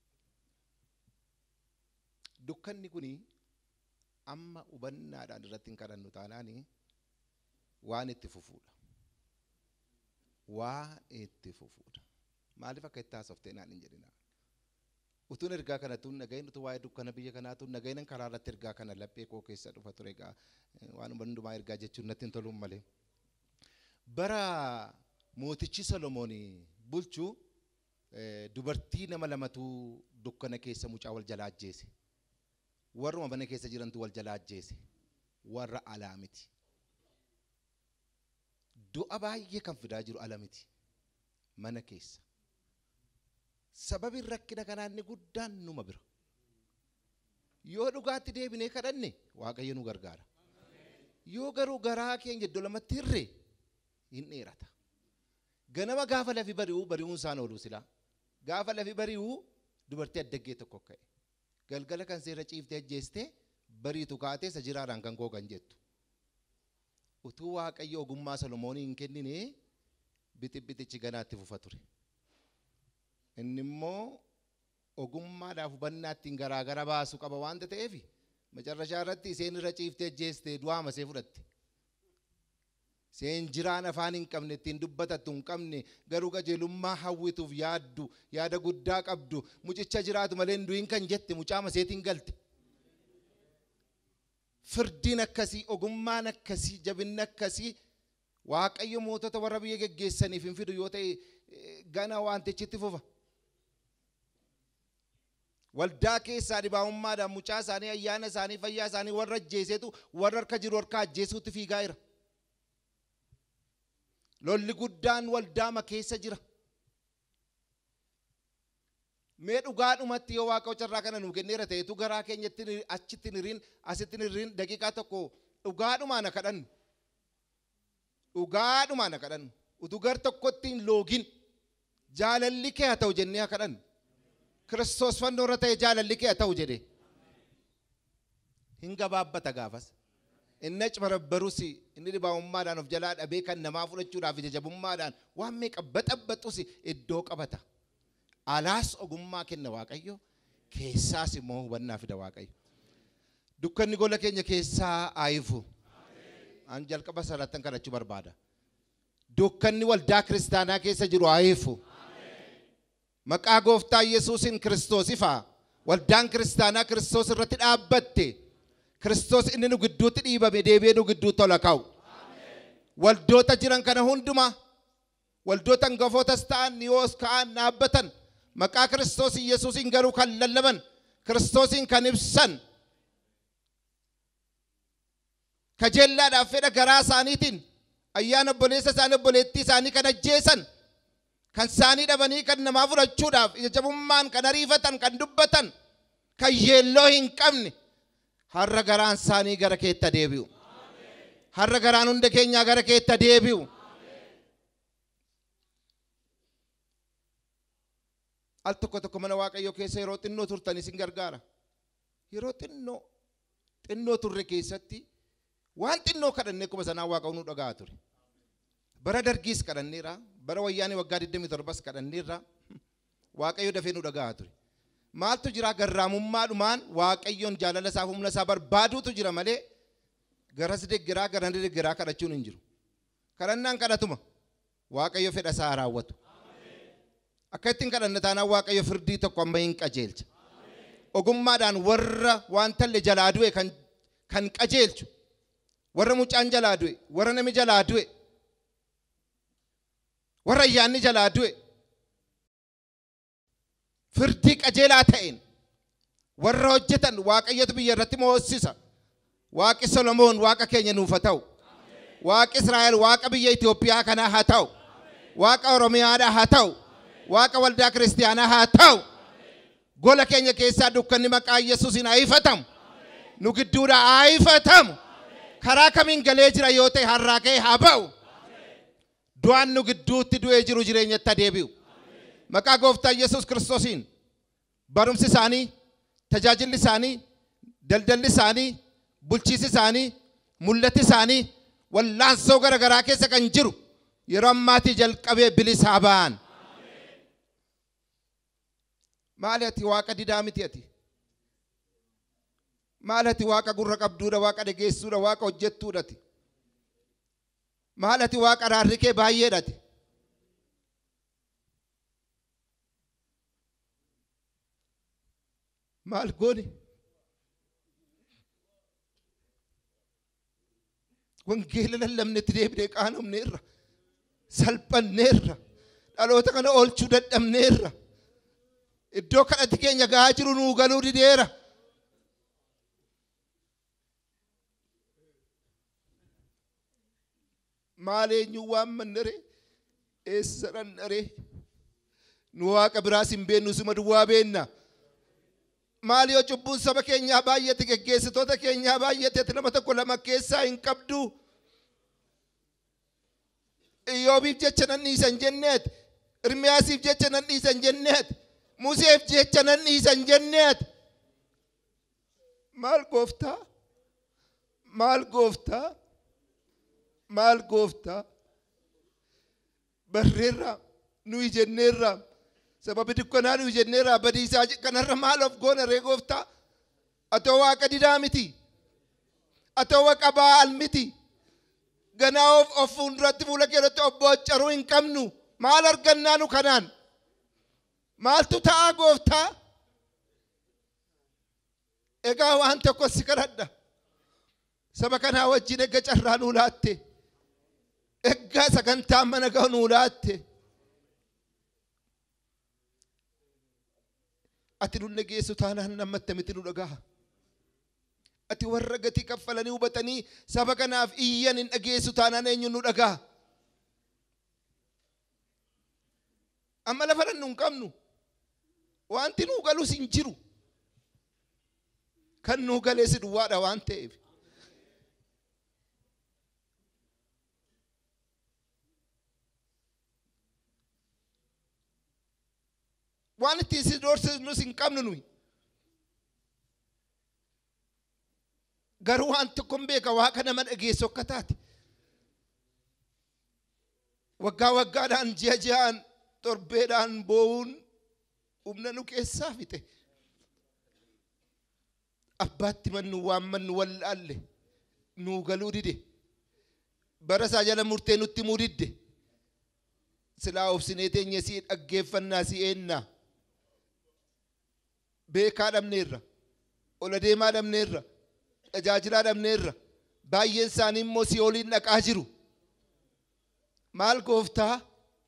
Dukkanni kuni amma hubannaadhaan irratti hin kadhannu taanaani waan itti fufuudha. Waan itti fufuudha. Maaliif akka itti haasofte naan hin jedhina. Utuun ergaa kana tuun nagayin utuu waa'ee dukkana biyya kanaa tuun nagayinan karaa irratti ergaa kana laphee koo keessa dhufa ture egaa waan hundumaa ergaa jechuun natti hin toluun malee. Bara mootichi Solomoon bulchuu dubartii nama lamatu dukkana keessa mucaa wal jalaa ajjeese. Warruma mana keessa jirantu wal jalaa ajjeese. Warra alaa miti. Du'a baay'ee kan fidaa jiru ala miti. Mana keessa. Sababi rakkina kanaa inni guddaan numa bira. Yoo dhugaatti deebinee kadhanne waaqayyo nu gargaara. Yoo garuu garaa keenya iddoo lamatti hirre hin dheerata. Ganama gaafa lafi bari'uun isaan oolu silaa. Gaafa lafi bari'uu dubartii addaggee tokko ka'e. Galgala kan seera ciiftee ajjeestee bariitu kaatee isa jiraadhaan kan koo kan jettu. Utuu waaqayyo ogummaa Solomoonii hin kennine bitichi ganaatti fufa ture. Inni immoo ogummaadhaaf hubannaatti garaagara baasu qaba waanta ta'eef macarrashaa irratti isheen irra ciiftee ajjeestee du'aa masee fudhatte. Isheen jiraan afaan hin qabne ittiin dubbatattu hin qabne garuu qajeelummaa hawwituuf yaaddu yaada guddaa qabdu mucicha jiraatu malee hin du'in kan jette mucaa maseetiin galte. Firdiin akkasii ogummaan akkasii jabinni akkasii waaqayyo mootota warra biyya geggeessaniif hin fidu yoo ta'e gana wantichitti fufa. Waldaa keessaa dhibaa'ummaadhaan mucaa isaanii ayyaana isaanii fayyaa isaanii warra ajjeesetu warra harka jiru harka ajjeesuutti fiigaa jira. Lolli guddaan waldaama keessa jira. Mee dhugaadhumatti yoo waaqa carraa kana nu kenneera ta'etu garaa keenyatti achitti niriin asitti niriin daqiiqaa tokko dhugaadhumaan kadhannu. Dhugaadhumaan kadhannu. Utuu gar tokkotti hin loogin jaalalli kee haa ta'u jennee kadhannu. Kiristoos fannoo irra ta'e jaalalli kee haa ta'u jedhee. Hin gabaabbata gaafas. inni cmarabbarusi inni dhibaa'ummaadhaan of jalaa dhabee kan namaa fudhachuudhaaf jajabummaadhaan waan meeqa baxabbaxusi iddoo qabata. Alaas ogummaa kenna Waaqayyo, keessaas immoo hubannaa fida Waaqayyo. Dukkanni gola keenya keessaa aayifu. An jalqaba salattan kadhachuu barbaada. Dukkanni waldaa kiristaanaa keessa jiru aayifu. Maqaa gooftaa Yesuusin Kiristoos ifa. Waldaan kiristaanaa Kiristoos irratti dhaabbatte. Kiristoos inni nu gidduutti dhiibame deebi'ee nu gidduutti tola ka'u. Waldoota jiran kana hunduma waldoota hangafootas ta'an niyoos ka'an dhaabbatan maqaa Kiristoos Yesuusin garuu kan lallaban Kiristoosin kan ibsan kajeellaadhaaf fedha garaa isaaniitiin ayyaana obboleessa isaanii obboleettii isaanii kan ajjeesan kan isaanii dhabanii kan namaa fudhachuudhaaf jajabummaan kan ariifatan kan dubbatan kan yeelloo hin qabne har'a garaan isaanii gara keetta deebi'u. Har'a garaan hunda keenyaa gara keetta deebi'u. Al tokko mana Waaqayyoo keessa yeroo xinnoo turtan isin gargaara. Yeroo xinnoo turre keessatti waan xinnoo kadhannee kuma sanaa Waaqayyo nu dhagaa ture. Bara dargiis kadhanneera, bara wayyaanii waggaa 27 kadhanneera. Waaqayyo dafee nu dhagaa ture. Maaltu jira garraamummaadhumaan Waaqayyoon jaalala isaa humna isaa barbaaduutu jira malee garas deggeraa garan deggeraa kadhachuun hin jiru. Kadhannaan kadhatuma Waaqayyo fedha isaa raawwatu. Akka ittiin kadhanna taanaan Waaqayyo firdii tokko amma hin qajeelcha. Ogummaadhaan warra waan talle jalaa du'e kan qajeelchu, warra mucaan jalaa du'e, warra nami jalaa du'e, warra ayyaanni jalaa du'e, firdii qajeelaa ta'een warra hojjetan Waaqayyotu biyya irratti moosisa. Waaqi Solomoon Waaqa keenya nuuf haa ta'u. Waaqi Israa'el Waaqa biyya Itoophiyaa kanaa haa ta'u. Waaqa Oromiyaadhaa haa ta'u. Waaqa waldaa kiristaanaa haa ta'u. Gola keenya keessaa dukkanni maqaa Yesuusiin haa ifatamu. Nu gidduudhaa haa ifatamu. Karaa kamiin galee jira yoo ta'e har'aa ka'ee haa ba'u. Du'aan nu gidduutti du'ee jiru jireenyatti haa deebi'u. Maqaa gooftaa Yesuus Kiristoosiin barumsi isaanii, tajaajilli isaanii, daldalli isaanii, bulchiisi isaanii, mul'ati isaanii wallaansoo gara garaa keessa kan jiru yeroo ammaatii jalqabee bilisaa ba'an. Maali ati Waaqa didaa miti ati? Maali ati Waaqa gurra qabduudha, Waaqa dhageessuudha, Waaqa hojjettuudha ati? Maali ati Waaqa araarri kee baay'eedha ati? Maal goone? Wangeela lallabnetti deebinee qaanofneerra, salphanneerra, dhaloota kana oolchuu dadhabneerra. Iddoo kadhatti keenya gahaa jiru nuu galuu dideera. Maal eenyuun waan mannare eessa dhannare? Nu Waaqa biraas hin beennu suma duwwaa beenna. Maal yoo cubbuun saba keenyaa baay'ate geggeessitoota keenyaa baay'ate ati nama tokko lama keessaa hin qabdu. Iyyoobiif jecha nan dhiisan jenneet, Irmiyaasiif jecha nan dhiisan jenneet, Museef jecha nan dhiisan jenneet. Maal gooftaa? Maal gooftaa? Maal gooftaa? Barreerra nuyi jenneerra. Sababi dukkanaa nuyi jenneerra badiisaa kanarra maal of goona ree gooftaa? Atoo Waaqa didaa miti. Atoo Waaqa baal miti. Ganaa of fuulduratti fuula keerratti of booccaruu hin qabnu. Maal argannaa nu kanaan? Maaltu ta'a gooftaa? Egaa waan tokko si kadhadha. Saba kanaa wajjin eegga carraa nuu laatte. Eeggaa sagantaa mana gahu nuu laatte. Ati nu dhageessu taanaan namatti miti nu dhagaha. Ati warra gatii kaffalanii hubatanii saba kanaaf iyyan hin dhageessu taanaan eenyu nu dhagaha. Amma lafa dhannu hin qabnu. Wanti nuu galus hin jiru. Kan nuu galee si duwwaadha waan ta'eef. Waan itti si doorsisnus hin qabnu nuyi. garuu waan tokko hin beeka waaqa nama dhageessu akka taate waggaa waggaadhaan ji'a ji'aan torbeedhaan boo'uun humna nu keessaa fixe abbaatti mannu waan mannu wallaalle nuu galuu dide bara isaa jala murtee nutti himuu didde silaa obsinee teenye si dhaggeeffannaa si eennaa beekaa dhabneerra ola deemaa dhabneerra tajaajilaa dhabneerra baay'een isaanii immoo si oliin dhaqaa jiru maal gooftaa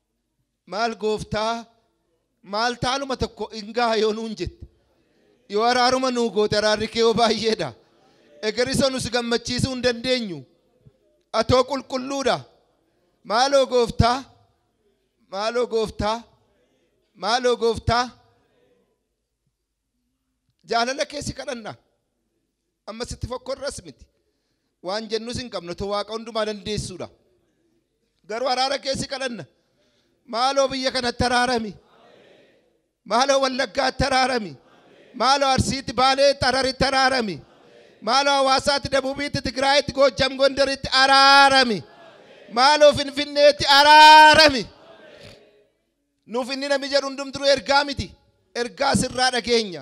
maal taaluma tokko ingaa yoo nuun jette yoo araaruma nuu goote araarri kee yoo baay'eedha egerisa nus gammachiisuu hin dandeenyu atoo qulqulluudha maaloo gooftaa jaalala keessi kadhanna amma sitti fokkorras miti waan jennus hin qabnu to waaqa hundumaa dandeessuudha garuu araara keessi kadhanna maaloo biyya kanatti araarami maaloo wallaggaatti araarami maaloo arsiitti baaleetti araritti araarami maaloo hawaasaatti dabuubiitti tigraayitti goojjam gondaritti araarami maaloo finfinneetti araarami nuuf inni nami jedhu hundumtuu ergaa miti ergaa sirraa dhageenya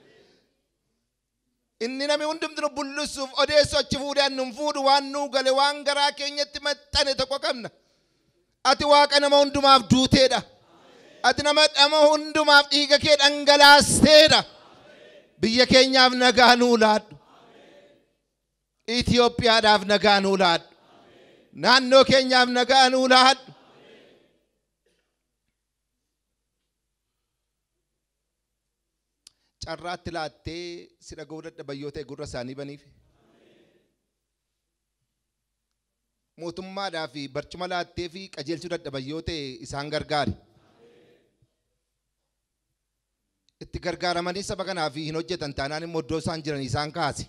inni nami hundumtuu bullusuuf odeessu achi fuudhaan nun fuudhu waan nuu gale waan garaa keenyatti maxxane tokko qabna ati waaqa nama hundumaaf duuteedha ati nama hundumaaf dhiiga kee dhangalaasteedha biyya keenyaaf nagaa nuu laadhu Itoophiyaadhaaf nagaa nuu laadhu naannoo keenyaaf nagaa nuu laadhu carraatti laattee si dhaga'uu dadhaban ta'e gurra isaanii baniif mootummaadhaa fi barcuma laattee fi qajeelchuu dadhaban ta'e isaan gargaari itti gargaaramanii saba kanaa fi hin hojjetan taanaan immoo iddoo isaan jiran isaan kaase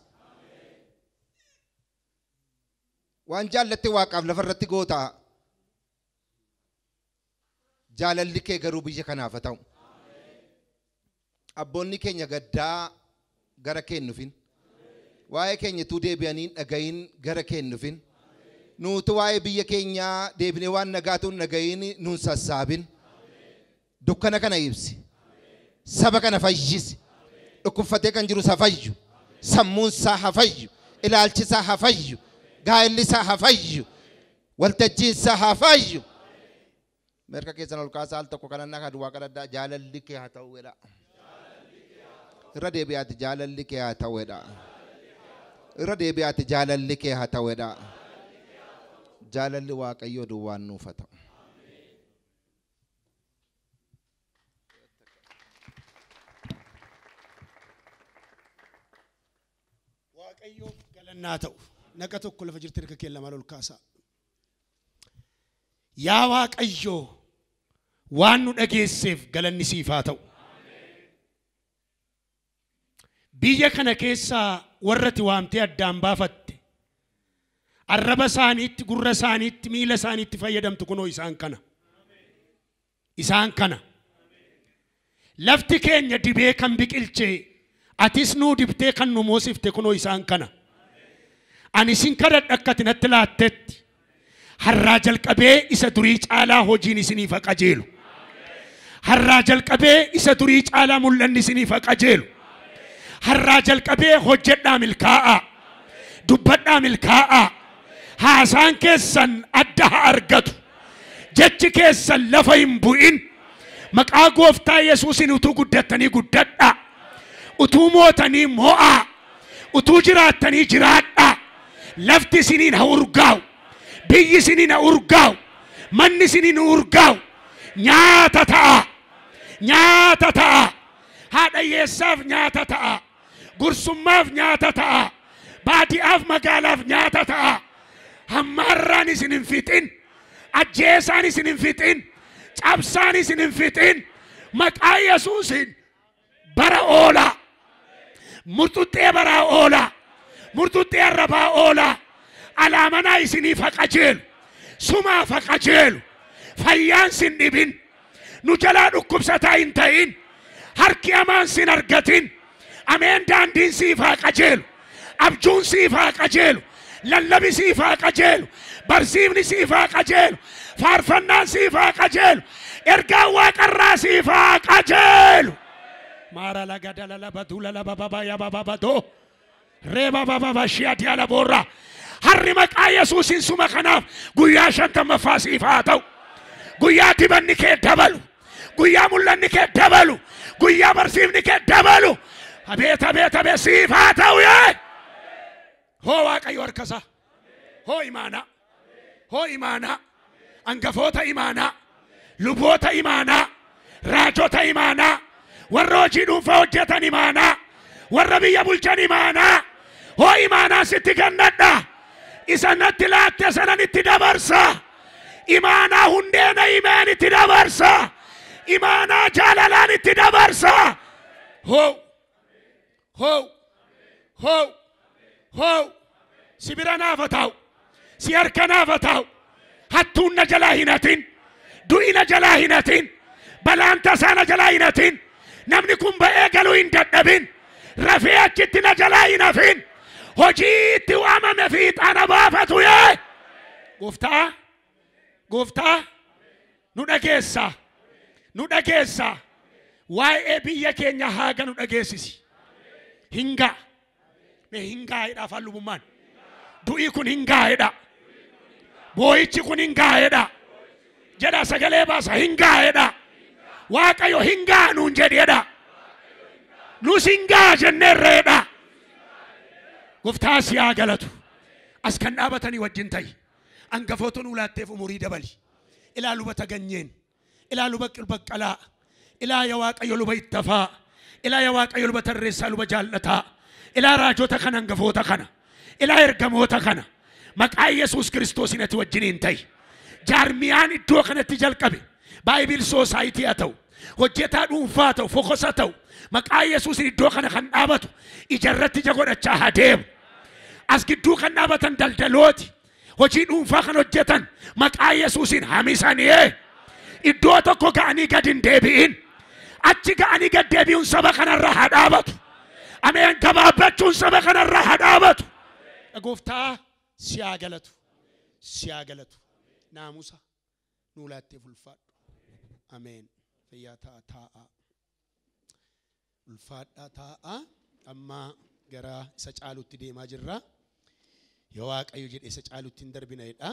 waan jaallatte waaqaaf lafarratti goota jaalalli kee garuu biyya kanaaf haa ta'u abboonni keenya gaddaa gara keennufin waa'ee keenya tuu deebi'aniin dhagayin gara keennufin nuutu waa'ee biyya keenyaa deebinee waan nagaatuun dhagayin nuun sassaabin dukkana kana ibsi saba kana fayyisi dhukkubfatee kan jiru safayyu sammuun isaa hafayyu ilaalchi isaa hafayyu gaa'elli isaa hafayyu waltajjiin isaa hafayyu merka keessan ol kaasaa al tokko kanannaa kaduwaa kadhadhaa jaalalli kee haa ta'u jedha irra deebi'aati jaalalli kee haa ta'uudha irra deebi'aati jaalalli kee haa ta'uudha jaalalli waaqayyoo duwwaan nuuf haa ta'u waaqayyoo galannaa ta'u naqa tokko lafa jirti hirka kee lamaan ol kaasaa yaa waaqayyoo waan nu dhageesseef galanni siif haa ta'u biyya kana keessaa warratti waamtee addaan baafatte arraba isaaniitti gurra isaaniitti miila isaaniitti fayyadamtu kunoo isaan kana lafti keenya dibee kan biqilchee atis nuu dibtee kan nu moosifte kunoo isaan kana ani isin kadhadha akkati natti laattetti harraa jalqabee isa durii caalaa hojiin isiniif haa qajeelu harraa jalqabee isa durii caalaa mul'anni isiniif haa qajeelu harraa jalqabee hojjedhaa milkaa'aa dubbadhaa milkaa'aa haasaan keessan adda haa argatu jechi keessan lafa hin bu'in maqaa gooftaa Yesuusin utuu guddattanii guddadhaa utuu mootanii mo'aa utuu jiraattanii jiraadhaa lafti isiniin haa urgaa'u biyyi isiniin haa urgaa'u manni isiniin haa urgaa'u nyaata ta'a haadha hiyyeessaaf nyaata ta'a gursummaaf nyaata ta'a baadiyyaaf magaalaaf nyaata ta'a hammaarraan isin hin fixin ajjeesaan isin hin fixin cabsaan isin hin fixin maqaa Yesuusin bara oolaa murtuxxee baraa oolaa murtuxxee arrabaa oolaa alaamanaa isiniif haa qajeelu sumaaf haa qajeelu fayyaan sin dhibin nu jalaa dhukkubsataa hin ta'in harki hamaan sin argatin ameen daandiin siif haa qajeelu abjuun siif haa qajeelu, lallabi siif haa qajeelu, barsiifni siif haa qajeelu, faarfannaan siif haa qajeelu, ergaan waaqarraa siif haa qajeelu. Maara laga dalala badula la baba ya baba do reba baba shia diala borra harri maqaa Yesuusin suma kanaaf guyyaa 50 siif haa ta'u. Guyyaa dibanni kee dabalu, guyyaa mul'anni kee dabalu, guyyaa barsiifni kee dabalu. Abeet abeet abeet siif haa ta'u yee. Hoo Waaqayyo harkasa, hoo imaanaa, hoo imaanaa, angafoota imaanaa, luboota imaanaa, raajota imaanaa, warra hojii dhuunfaa hojjetan imaanaa, warra biyya bulchan imaanaa. Hoo imaanaa sitti kennadha, isa natti laatte sanan itti dabarsa. Imaanaa hundeena imeen itti dabarsa, imaanaa jaalalaan itti dabarsa. Hoo hoo hoo hoo si bira naafa ta'u, si harka naafa ta'u, hattuun na jalaa hin hatin, du'i na jalaa hin hatin, balaan tasaa na jalaa hin hatin, namni kun ba'ee galuu hin dadhabin, rafee achitti na jalaa hin hafin, hojii itti waamame fiixaana baafatu yee. Gooftaa, gooftaa nu dhageessa, nu dhageessa, waa'ee biyya keenya haaga nu dhageessisi. Hingaa, mee hingaa'edha afaan lubummaan. Du'i kun hingaa'edha, boo'ichi kun hingaa'edha, jedha sagalee baasa hingaa'edha. Waaqayyo hingaa nuun jedheedha, nus hingaa jenneerreedha. Gooftaa si haa galatu. As kan dhaabatanii wajjin ta'i, angafoota nu laatteef umurii dabali. Ilaa luba Taganyeen, ilaa luba Baqqalaa, ilaa yaa Waaqayyo luba Ittafaa, ilaa yaa Waaqayyo luba Tarreessaa, luba Jaallataa, ilaa raajota kana angafoota kana, ilaa ergamoota kana, maqaa Yesuus Kiristoosiin ati wajjiniin ta'i. Jaarmiyaan iddoo kanatti jalqabe Baayibil Soosaayitii haa ta'u, hojjetaa dhuunfaa ta'u, fokosa ta'u, maqaa Yesuusin iddoo kana kan dhaabatu ijarratti ija godhachaa haa deemu. As gidduu kan dhaabatan daldalooti, hojii dhuunfaa kan hojjetan maqaa Yesuusin hamisanii iddoo tokko ga'anii gad hin deebi'in. Achi ga'anii gad deebi'uun saba kanarra haa dhaabatu. Ameen. Gabaabbachuun saba kanarra haa dhaabatu. Gooftaa si haa galatu, si haa galatu. Naamusa nuu laatteef ulfaadhu. Ameen. Fayyaa ta'a. Ulfaadhaa ta'a. Amma gara isa caalutti deemaa jirra. Yoo Waaqayyo jedhe isa caalutti hin darbinedha.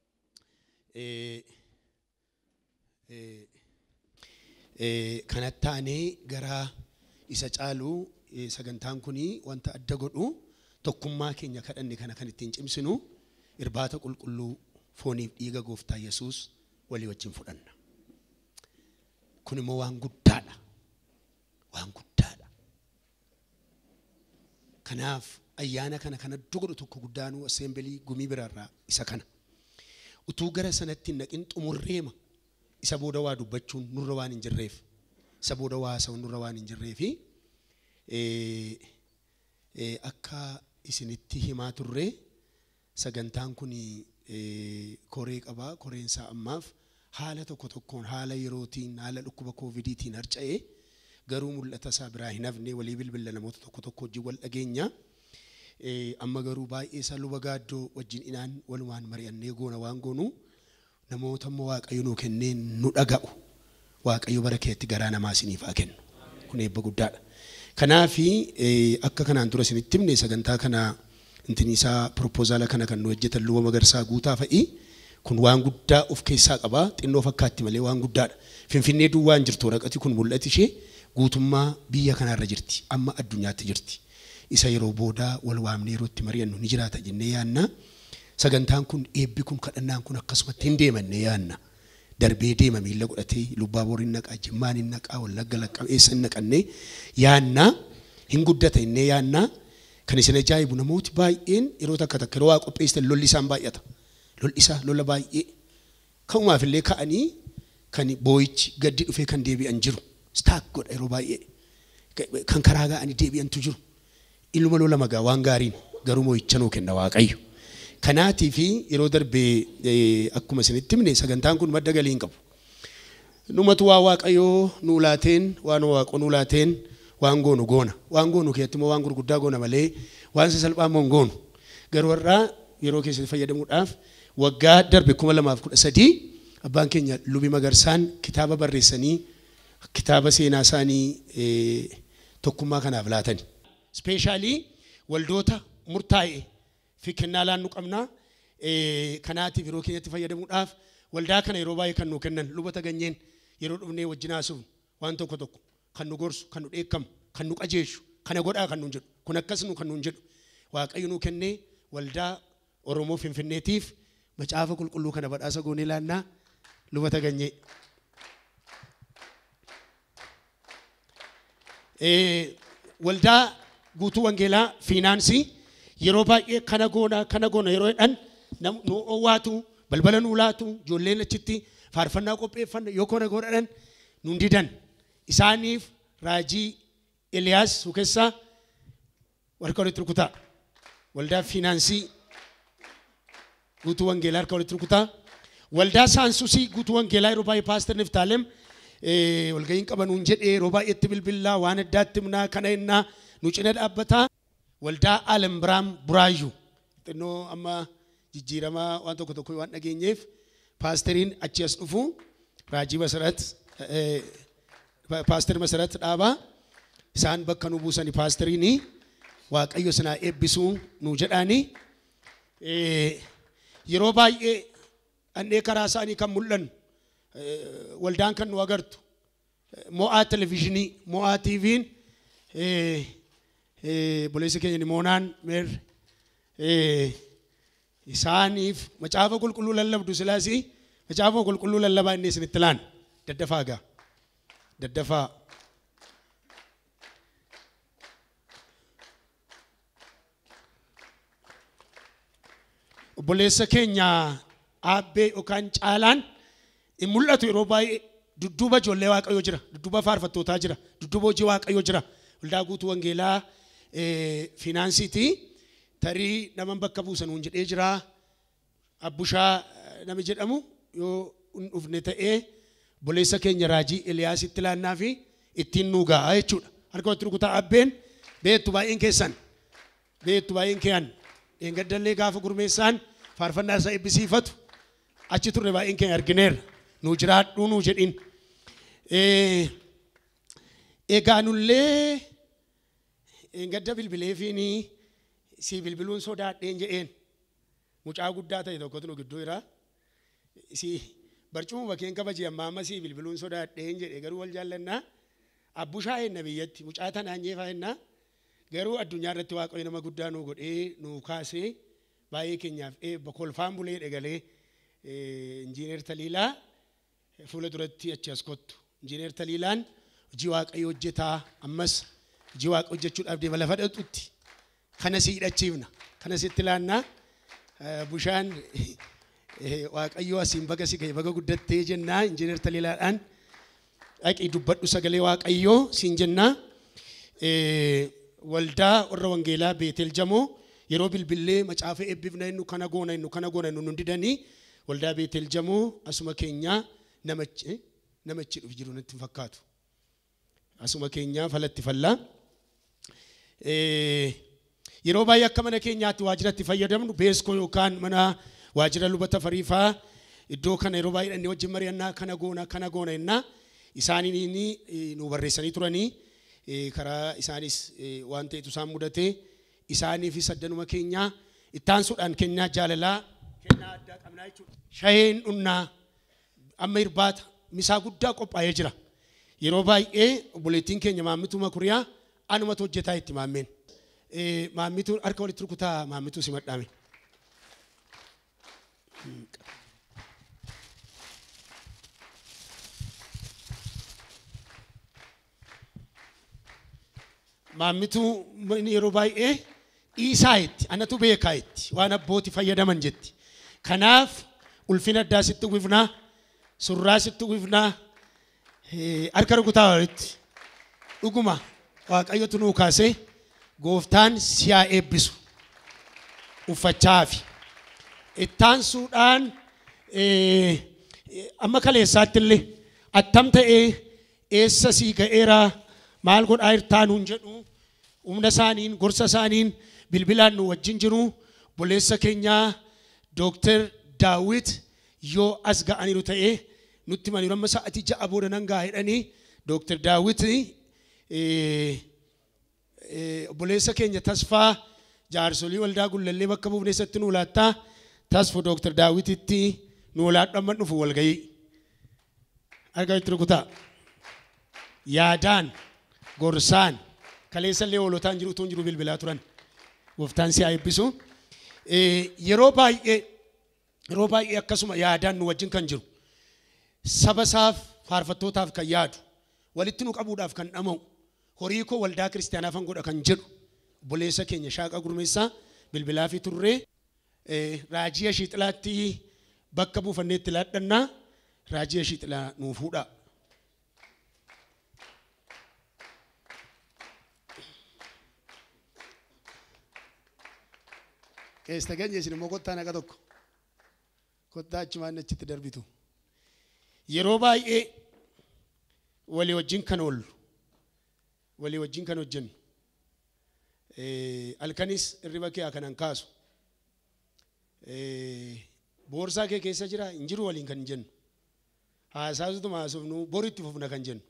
Kanatti aanee gara isa caalu sagantaan kuni wanta adda godhu tokkummaa keenya kadhanne kana kan ittiin cimsinu irbaata qulqulluu fooniif dhiiga gooftaa Yesuus walii wajjin fudhanna. Kun immoo waan guddaadha, waan guddaadha. Kanaaf ayyaana kana kan adda godhu tokko guddaanuu assembelii gumii biraarraa isa kana. Utuu gara sanatti hin naqin xumurreema isa booda waa dubbachuun nurra waan hin jirreef, isa booda waa haasa'uun nurra waan hin jirreefi akka isinitti himaa turre sagantaan kun koree qabaa. Koreen isaa ammaaf haala tokko tokkoon haala yerootiin, haala dhukkuba koovidiitiin harca'ee garuu mul'ata isaa biraa hin hafne walii bilbila namoota tokko tokko wajjin wal dhageenya. Amma garuu baay'ee isaa luba gaaddoo wajjin inaan walumaan mari'annee goona waan goonu namoota immoo Waaqayyo nuu kennee nu dhaga'u. Waaqayyo bara keetti garaa namaa isiniif haa kennu. Kun eebba guddaadha. Kanaafi akka kanaan dura isinitti himne sagantaa kana intin isaa propozaala kana kan nu hojjetan luba Magarsaa Guutaa fa'i kun waan guddaa of keessaa qaba. Xinnoo fakkaatti malee waan guddaadha. Finfinnee duwwaan jirtu waraqati kun mul'ati ishee guutummaa biyya kanarra jirti, amma addunyaatti jirti. Isa yeroo booda wal waamnee yerootti mari'annu ni jiraata jennee yaanna. Sagantaan kun eebbi kun kadhannaan kun akkasumatti hin deemanne yaanna. Darbee deema miila godhatee lubbaa boriin naqaa, jimmaan hin naqaa, wallagga laqqabeessa hin naqannee yaanna. Hin guddata innee yaanna. Kan isin ajaa'ibu namooti baay'een yeroo takka takka yeroo waa qopheessitan lolli isaan baay'ata. Lolli isaa lola baay'ee. Kanumaaf illee ka'anii kan boo'ichi gaddi dhufee kan deebi'an jiru. Staak godha yeroo baay'ee. Kan karaa ga'anii deebi'antu jiru. Ilma lola magaa waan gaariin garuu moo'icha nuu kenna Waaqayyo. Kanaatii fi yeroo darbee akkuma isinitti himne sagantaan kun madda galii hin qabu. Numatu waa Waaqayyoo nuu laateen, waan Waaqoo nuu laateen waan goonu goona. Waan goonu keessatti immoo waan gurguddaa goona malee waan salphaa immoo hin goonu. Garuu warraa yeroo keessatti fayyadamuudhaaf waggaa darbe 2013 abbaan keenya Lubii Magarsaan kitaaba barreessanii kitaaba seenaa isaanii tokkummaa kanaaf laatani. Speeshaalii waldoota murtaa'e fi kennaa laannu qabna. Kanaatiif yeroo keenyatti fayyadamuudhaaf waldaa kana yeroo baay'ee kan nu kennan lubata ganyeen yeroo dhufnee wajjin haasofnu waan tokko tokko kan nu gorsu, kan nu dheekkamu, kan nu qajeeshu, kana godhaa kan nu jedhu, kun akkas nu kan nu jedhu. Waaqayyo nu kennee waldaa Oromoo Finfinneetiif macaafa qulqulluu kana badhaasa goonee laannaa lubata ganyee. Waldaa guutuu wangeelaa fiinaansii yeroo baay'ee kana goona yeroo jedhan nu owwaatu balbala nu laatu ijoolleen achitti faarfannaa qopheeffanna yoo kana godhan nu didan. Isaaniif raajii Eliyaas keessaa warqa walitti rukutaa waldaa fiinaansii guutuu wangeelaa harka walitti rukutaa waldaa saansusii guutuu wangeelaa yeroo baay'ee paaster Niftaalem walga'iin qabanuun jedhee yeroo baay'eetti bilbilaa waan addaatti himnaa kana innaa nu cina dhaabbataa. Waldaa Alam Biraam Buraayyuu xinnoo amma jijjiiramaa waan tokko tokko waan dhageenyeef paasteriin achi as dhufu raajii Masarat paaster Masarat dhaabaa isaan bakka nu buusanii paasteriinii Waaqayyo sinaa eebbisuu nu jedhaanii yeroo baay'ee annee karaa isaanii kan mul'annu waldaan kan nu agartu Mo'aa televiizinii Mo'aa TV'n boleessa keenya Moonaan meer isaaniif macaafa qulqulluu lallabdu silaasii macaafa qulqulluu lallabaa inni isinitti laan daddafaa gaa daddafaa. Boleessa keenya aabbee yookaan caalaan in mul'atu yeroo baay'ee dudduuba ijoollee Waaqayyoo jira, dudduuba faarfattootaa jira, dudduuba hojii Waaqayyoo jira. Waldaa guutuu wangeelaa fiinaansiiti tarii naman bakka buusanuun jedhee jira. Abbushaa nami jedhamu yoo dhufne ta'ee boleessa keenya raajii Eliyaas itti laannaa fi ittiin nu ga'a jechuudha. Harka walitti rukutaa abbeen beektu baay'een keessan beektu baay'een keeyyan dheengaddallee gaafa gurmeessaan faarfannaa isaa eebbisiifatu achi turre baay'een keenya argineerra nu jiraadhuu nu jedhin. Egaa nullee gadda bilbilee fiini si bilbiluun sodaadheen jedheen mucaa guddaa ta'e tokkotu nu gidduu jira. Si barcuma bakkeen kabaji amma si bilbiluun sodaadheen jedhe garuu wal jaallannaa. Abbushaa enna biyyatti mucaa tanaan jeefaa ennaa garuu addunyaa irratti Waaqayyo nama guddaa nu godhee nu kaasee baay'ee keenyaaf kolfaan bulee dhagalee injiineer Taliilaa fuula duratti achi as kottu. Injiineer Taliilaan hojii Waaqayyo hojjetaa ammas hojii Waaqayyo hojjechuudhaaf deema lafa dhatutti kana si hidhachiifna kana sitti laannaa bushaan Waaqayyo asiin baga si ga'e baga guddattee jennaa injiineer Taliilaadhaan dhaqii dubbadhu sagalee Waaqayyoo siin jennaa. Waldaa warra wangeelaa Beetel Jamoo yeroo bilbilee macaafa eebbifna innu kana goona nu didanii waldaa Beetel Jamoo asuma keenyaa namachi dhufu jiru natti fakkaatu. Asuma keenyaa falatti fallaa. Yeroo baay'ee akka mana keenyaatti waajiratti fayyadamnu beeskoo yookaan mana waajira lubata fariifaa iddoo kana yeroo baay'ee dhannee wajjin mari'annaa kana goona ennaa isaaniin nu barreessanii turanii karaa isaanis waan ta'etu isaan mudatee isaanii fi saddanuma keenyaa ittaansuudhaan kennaa jaalalaa kennaa addaa qabnaa jechuudha. Shayeen dhunnaa amma irbaata misaa guddaa qophaa'ee jira. Yeroo baay'ee obboleettiin keenya Maammituu Makuriyaa anumatu hojjetaa itti maammeen. Maammituu harka walitti rukutaa Maammituu si madhaame. Maammituu yeroo baay'ee dhiisaa itti anatu beekaa itti waan abbooti fayyadaman jetti. Kanaaf ulfina addaa sitti uwwifnaa surraa sitti uwwifnaa harka rukutaa walitti dhuguma Waaqayyotu nuu kaasee gooftaan siyaa eebbisu uffachaafi ittaansuudhaan amma kaleessaatti illee attam ta'ee eessa sii ga'eeraa maal godhaa hirtaa nuun jedhu humna isaaniin gorsa isaaniin bilbilaan nu wajjin jiru boleessa keenyaa Dr. Daawit yoo as ga'aniiru ta'ee nutti maniiru amma sa'atii 6 booda nan ga'a jedhanii Dr. Daawit boleessa keenya Tasfaa jaarsolii waldaa Gullallee bakka buufneessatti nu laattaa Tasfu Dr. Daawititti nu laadhamman dhufu walgayii argaa itti rukutaa yaadaan gorsaan kaleessallee hoolotaan jiru utuun jiru bilbilaa turan gooftaan si haa eebbisu yeroo baay'ee akkasuma yaadaan nu wajjin kan jiru saba isaaf faarfattootaaf kan yaadu walitti nu qabuudhaaf kan dhama'u horii koo waldaa kiristaanaaf han godha kan jedhu boleessa keenya Shaaqa Gurmeessaa bilbilaa fi turree raajii Shiixilaatti bakka buufanneetti laadhannaa raajii Shiixilaa nuu fuudha. Keessa geenye isin immoo kottaa naqa tokko kottaa achumaan achitti darbitu yeroo baay'ee walii wajjin kan oollu walii wajjin kan hojjennu halkanis irriba kee kanan kaasu boorsaa kee keessa jira hin jiru waliin kan jennu haasaasutu maasufnu boritti fufna kan jennu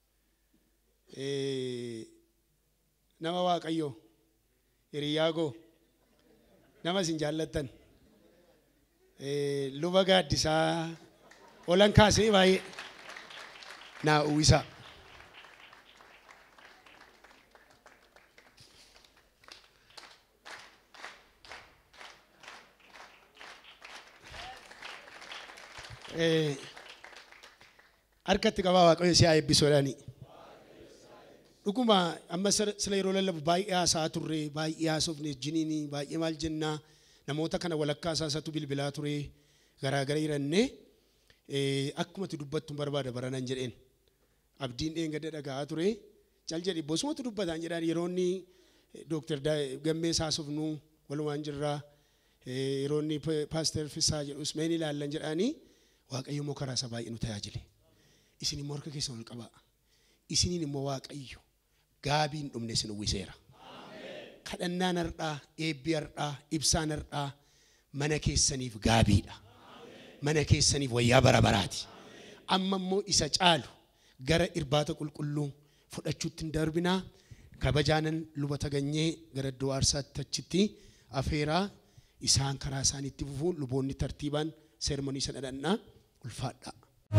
nama Waaqayyoo hiriyaa koo nama isin jaallattan luba gaaddisaa olan kaasee baay'ee naa uwwisaa harkatti qabaa Waaqayyo si haa eebbisoodhaani dhuguma amma sila yeroo lallabu baay'ee haasaa turre baay'ee haasofne jiniini baay'ee maal jennaa namoota kana walakkaa isaasatu bilbilaa ture garaagara hirannee akkumatti dubbattu barbaada baranan jedheen abdiin dheengadda dhaga'aa ture cal jedhi bosumatu dubbataan jedhaan yeroonni Dr. Gammee haasofnu walumaan jirraa yeroonni Paaster Fisaa jedhus meen ilaallan jedhaanii Waaqayyo immoo karaa isaa baay'ee nu tajaajile isin immoo harka keessan ol qabaa isiniin immoo Waaqayyo gaabiin dhumne isin uwwiseera kadhannaan har'aa eebbi har'aa ibsaan har'aa mana keessaniif gaabiidha mana keessaniif wayyaa bara baraati amma immoo isa caalu gara irbaata qulqulluu fudhachuutti hin darbinaa kabajaanan luba taganyee gara iddoo aarsaatti achitti afeeraa isaan karaa isaaniitti fufuun luboonni tartiibaan seermonii sana dhadhannaa ulfaadha.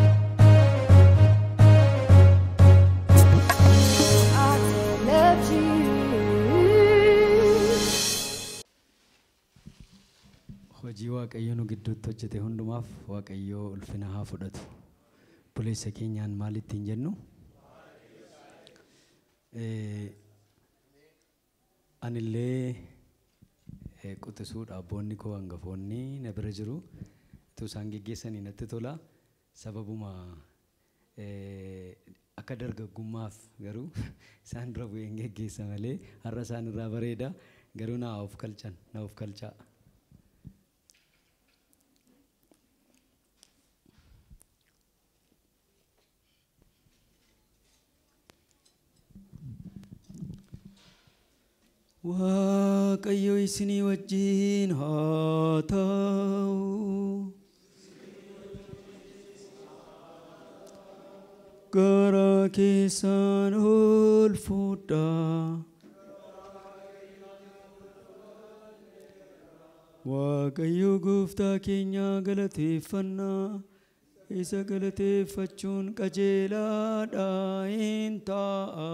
Hojii Waaqayyo nu gidduutti hojjete hundumaaf Waaqayyo ulfina haa fudhatu. Buleessa keenyaan maal ittiin jennu? Anillee quxisuudha abboonni koo hangafoonni na bira jiru. Tu isaan geggeessanii natti tola. Sababuma akka dargaggummaaf garuu isaan dura bu'een geggeessa malee har'a isaan irraa bareeda garuu na of kalchaa. Waaqayyo isinii wajjin haa ta'u. Gara keessan ol fuudhaa. Waaqayyo gooftaa keenya galateeffannaa. Isa galateeffachuun qajeelaadha hin ta'a.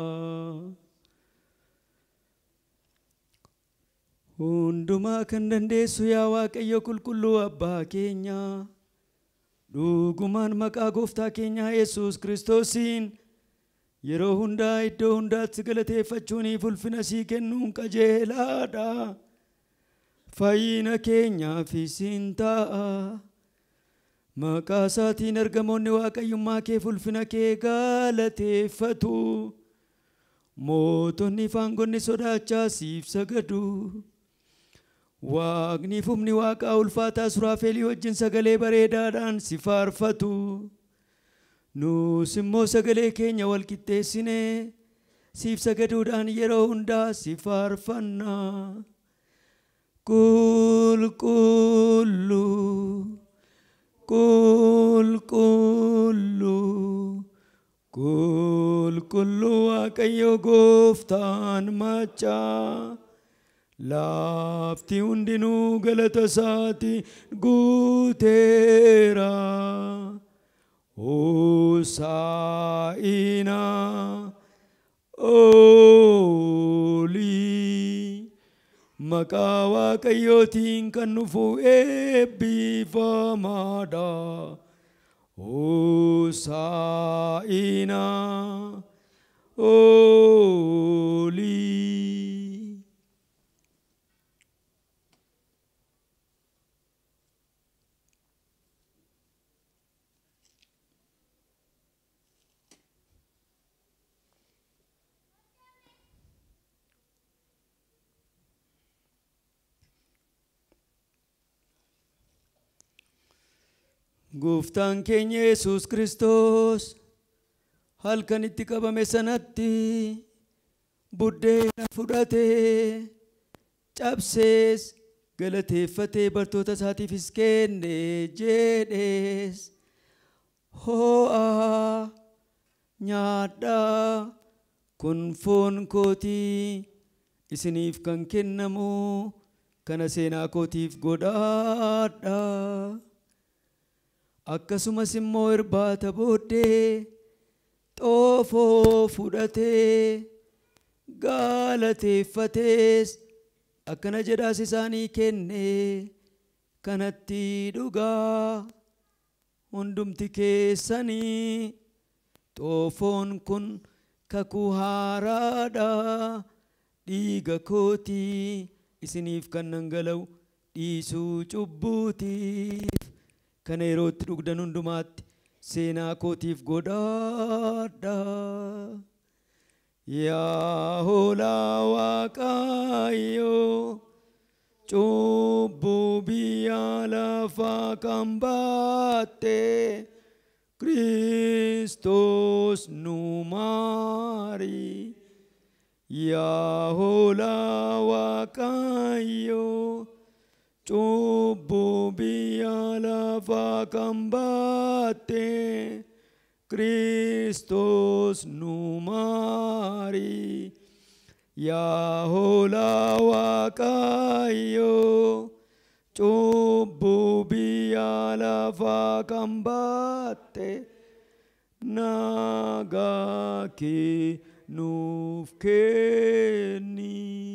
Hundumaa kan dandeessu yaa Waaqayyo qulqulluu abbaa keenya. Dhugumaan maqaa gooftaa keenya Yesuus Kiristoosiin yeroo hundaa iddoo hundaatti galateeffachuuniif ulfina sii kennuun qajeelaadha. Fayyina keenyaafis hin ta'a. Maqaa isaatiin ergamoonni Waaqayyummaa kee ulfina kee galateeffatu. Mootonni faangonni sodaachaa siif sagadu. Waaqni humni Waaqaa ulfaataa Suraafelii wajjin sagalee bareedaadhaan si faarfatu. Nus immoo sagalee keenya wal qixxeessine siif sagaduudhaan yeroo hundaa si faarfannaa. Qulqulluu, qulqulluu, qulqulluu Waaqayyo Gooftaan machaa. Lafti hundinuu galata isaati guuteera. Hosaa'ina olii. Maqaa Waaqayyootiin kan dhufu eebbifamaadha. Hosaa'ina olii. Gooftaan keenya Yesuus Kiristoos halkanitti qabame sanatti buddeena fudhatee cabsees galateeffatee bartoota isaatiifis kenne jedhees ho'aa nyaadhaa kun foon kootii isiniif kan kennamu kana seenaa kootiif godhaadhaa. Akkasumas immoo irbaata booddee xoofoo fudhatee galateeffatees akkana jedhaas isaanii kenne kanatti dhugaa hundumti keessanii xoofoon kun kakuu haaraadha dhiiga kootii isiniif kan dhangala'u dhiisuu cubbuutiif. Kana yerootti dhugdan hundumaatti seenaa kootiif godhaadhaa. Yaa hoolaa Waaqayyoo cubbuu biyya lafaa kan baatte Kiristoos nu maari. Yaa hoolaa Waaqayyoo cubbuu biyya lafaa kan baatte Kiristoos nu maari. Yaa hoolaa Waaqayyoo cubbuu biyya lafaa kan baatte nagaa kee nuuf kenni.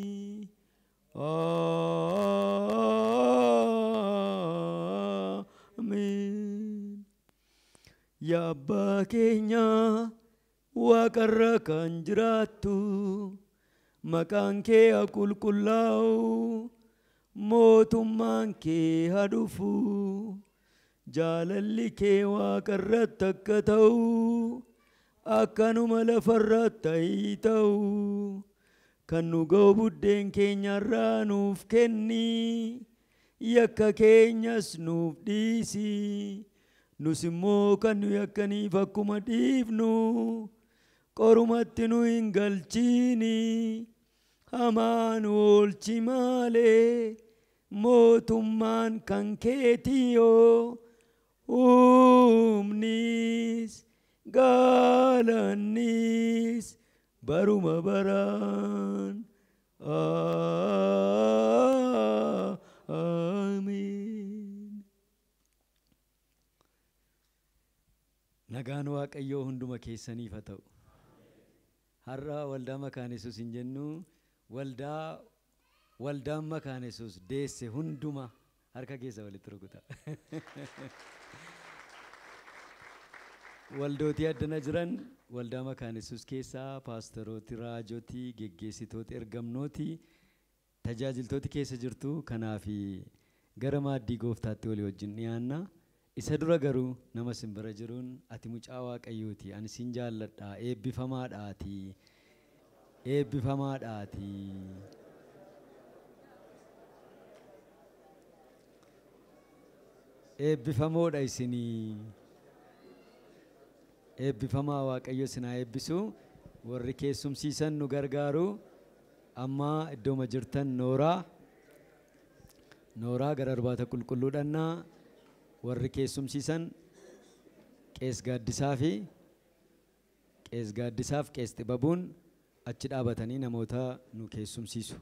Amen. Yaa Abbaa keenya Waaqarra kan jiraattu maqaan kee haa qulqullaa'u mootummaan kee haa dhufu jaalalli kee Waaqarratti akka ta'u akkanuma lafarratti ta'u. Kan nu ga'u buddeen keenyarraa nuuf kenni yakka keenyas nuuf dhiisi nus immoo kan nu yakkaniif akkuma dhiifnu qorumatti nu hin galchiini hamaa nu oolchi malee mootummaan kan keetiyoo humnis galannis baruma baraan. Amen. Nagaan Waaqayyoo hunduma keessaniif haa ta'u. Har'a waldaa Makaana Yesuus hin jennu waldaan Makaana Yesuus deesse hunduma harka keessa walitti rukuta. Waldootii addana jiran waldaa Makaana Yesuus keessaa paasterooti, raajooti, geggeessitooti, ergamnooti, tajaajiltooti keessa jirtu. Kanaaf gara maaddii gooftaatti walii wajjin dhiyaanna. Isa dura garuu nama sin bira jiruun ati mucaa Waaqayyooti, ani sin jaalladha, eebbifamaadhaati, eebbifamaadhaati. Eebbifamoodha isinii. Eebbifamaa Waaqayyo sinaa eebbisu. warri keessumsiisan nu gargaaru amma iddooma jirtan nooraa gara arbaata qulqulluudhannaa warri keessumsiisan qees gaaddisaaf qees xibabuun achi dhaabatanii namoota nu keessumsiisu.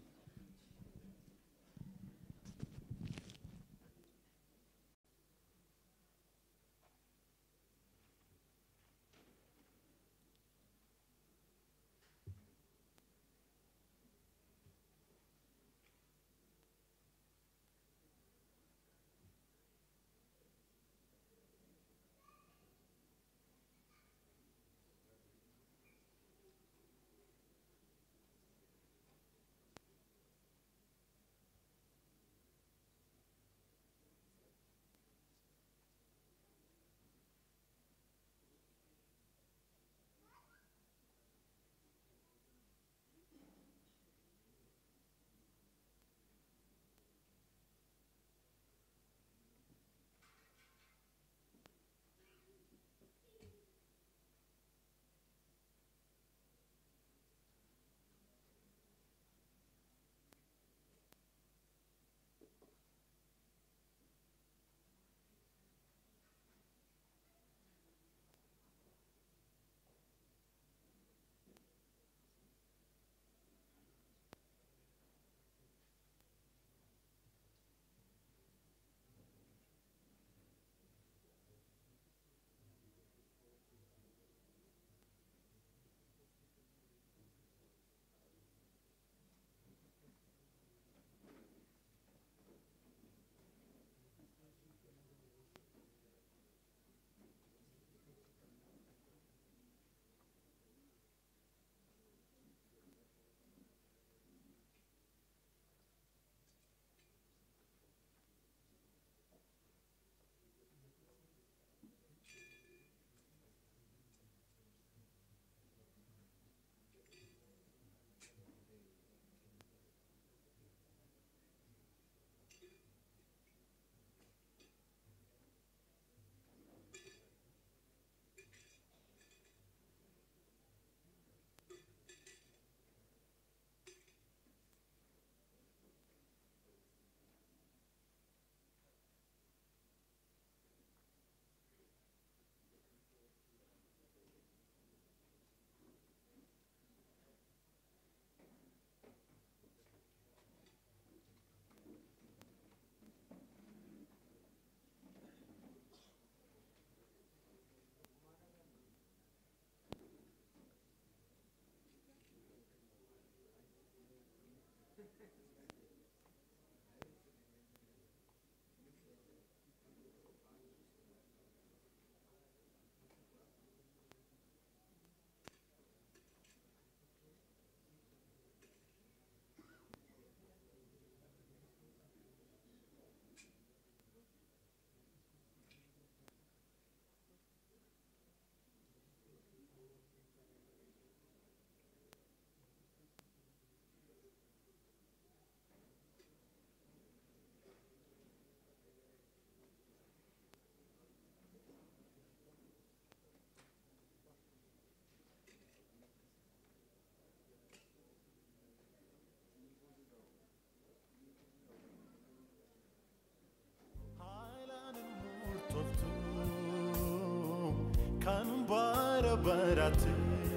barate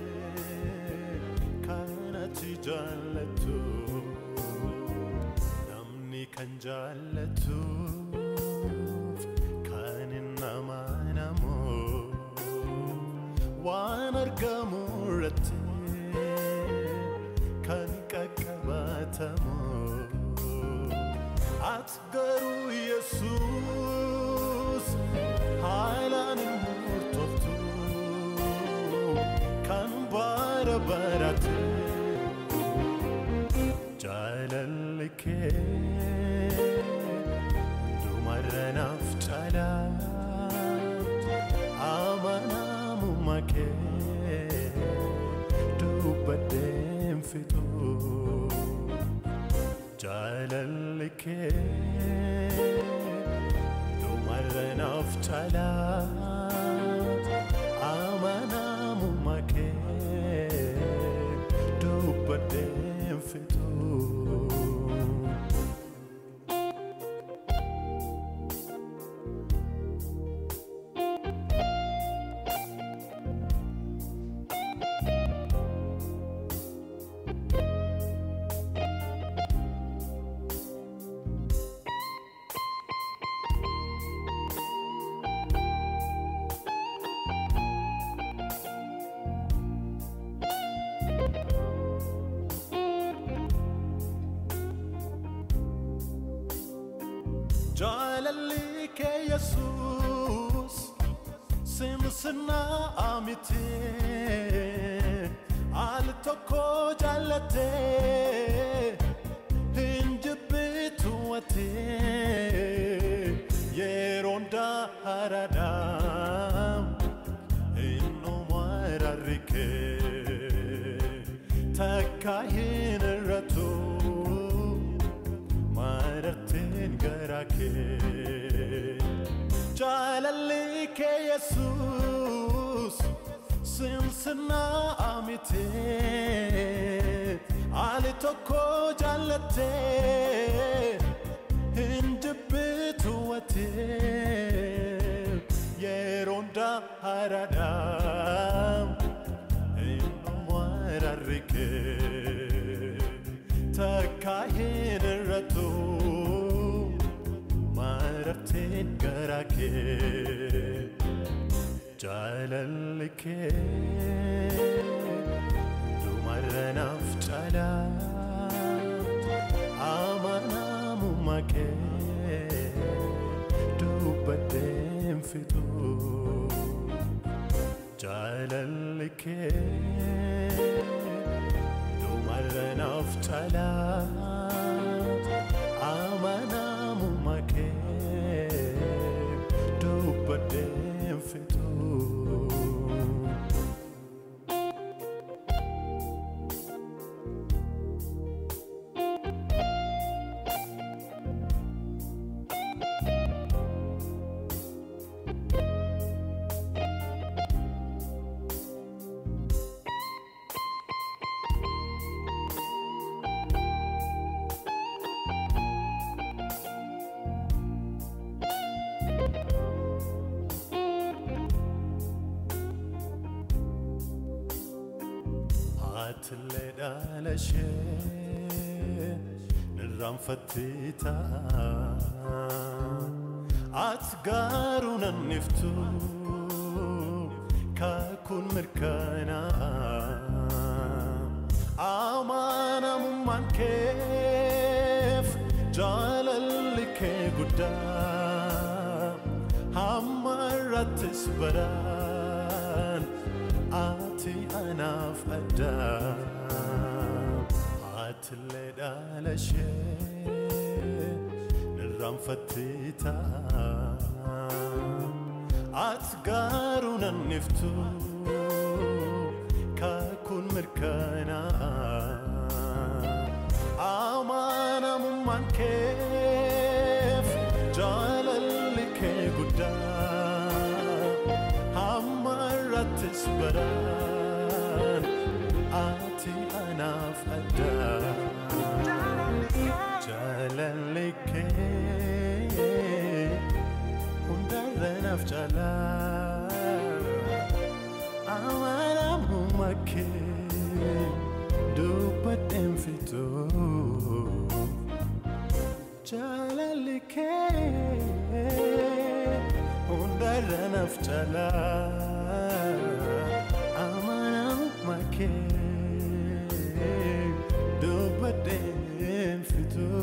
kanati jallatu namni kan jallatu kanin nama namo waan argamu irratti kan qaqqabatamu at garu yesus haalaan murtoftu kan bara barate jalalike dumaranaaf cala amanamu make dubbadeen fitu jalalike dumaranaaf cala amanamu make جعللك يسوس سمسنا آمتي على تكو جلتي هنجبت وتي يروندا هرادام إنو مراركي تكاين الرتو مرتين غراكي جعللك يسوس سمسنا آمتي على تكو جلتي هنجبت وتي يروندا هرادام إنو مراركي تكاين الرتو مرتين غراكي جعللك دمرنا فتلات آمنا ممكي دوبتين فتو جعللك دمرنا فتلات آمنا ممكي دوبتين فتو تلدالشي نرام فتيتا أتقارون النفتو كاكون مركانا آمانا ممان كيف جعللك قدام همرت تسبران آتي أنا فدام هاتلد على شيء نرام فتيتا أتقارون النفتو كاكون مركانا آمانا ممان كيف جعللك قدام همرت تسبران آتي أنا فدام جعللك هندرنا في جلال أمانا ممكي دوبتين فتو جعللك هندرنا في جلال أمانا ممكي دوبتين فتو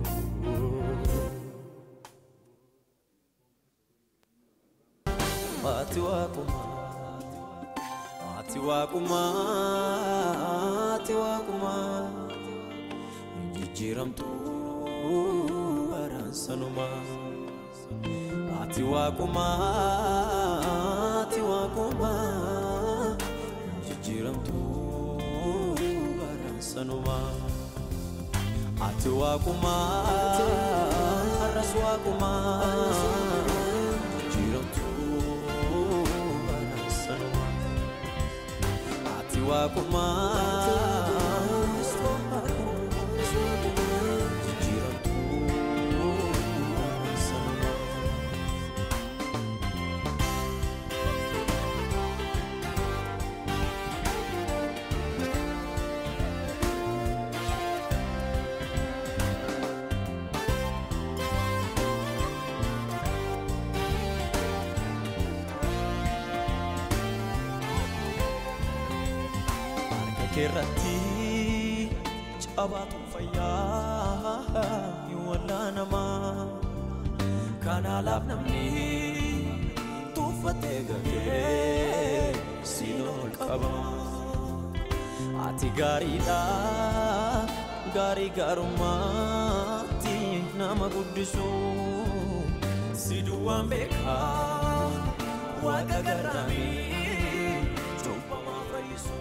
atiwakuma jijiramtu aransanuma atiwakuma jijiramtu aransanuma atiwakuma araswakuma jijiramtu aransanuma atiwakuma jijiramtu aransanuma kerati cabatu fayya wala nama Kanalaaf namni tuffatee galee sinol qaba. Ati gaariidha gaarii gaarummaatti nama guddisu si duwwaan beekaa waaqa garraamii cubbamaa fayyisu.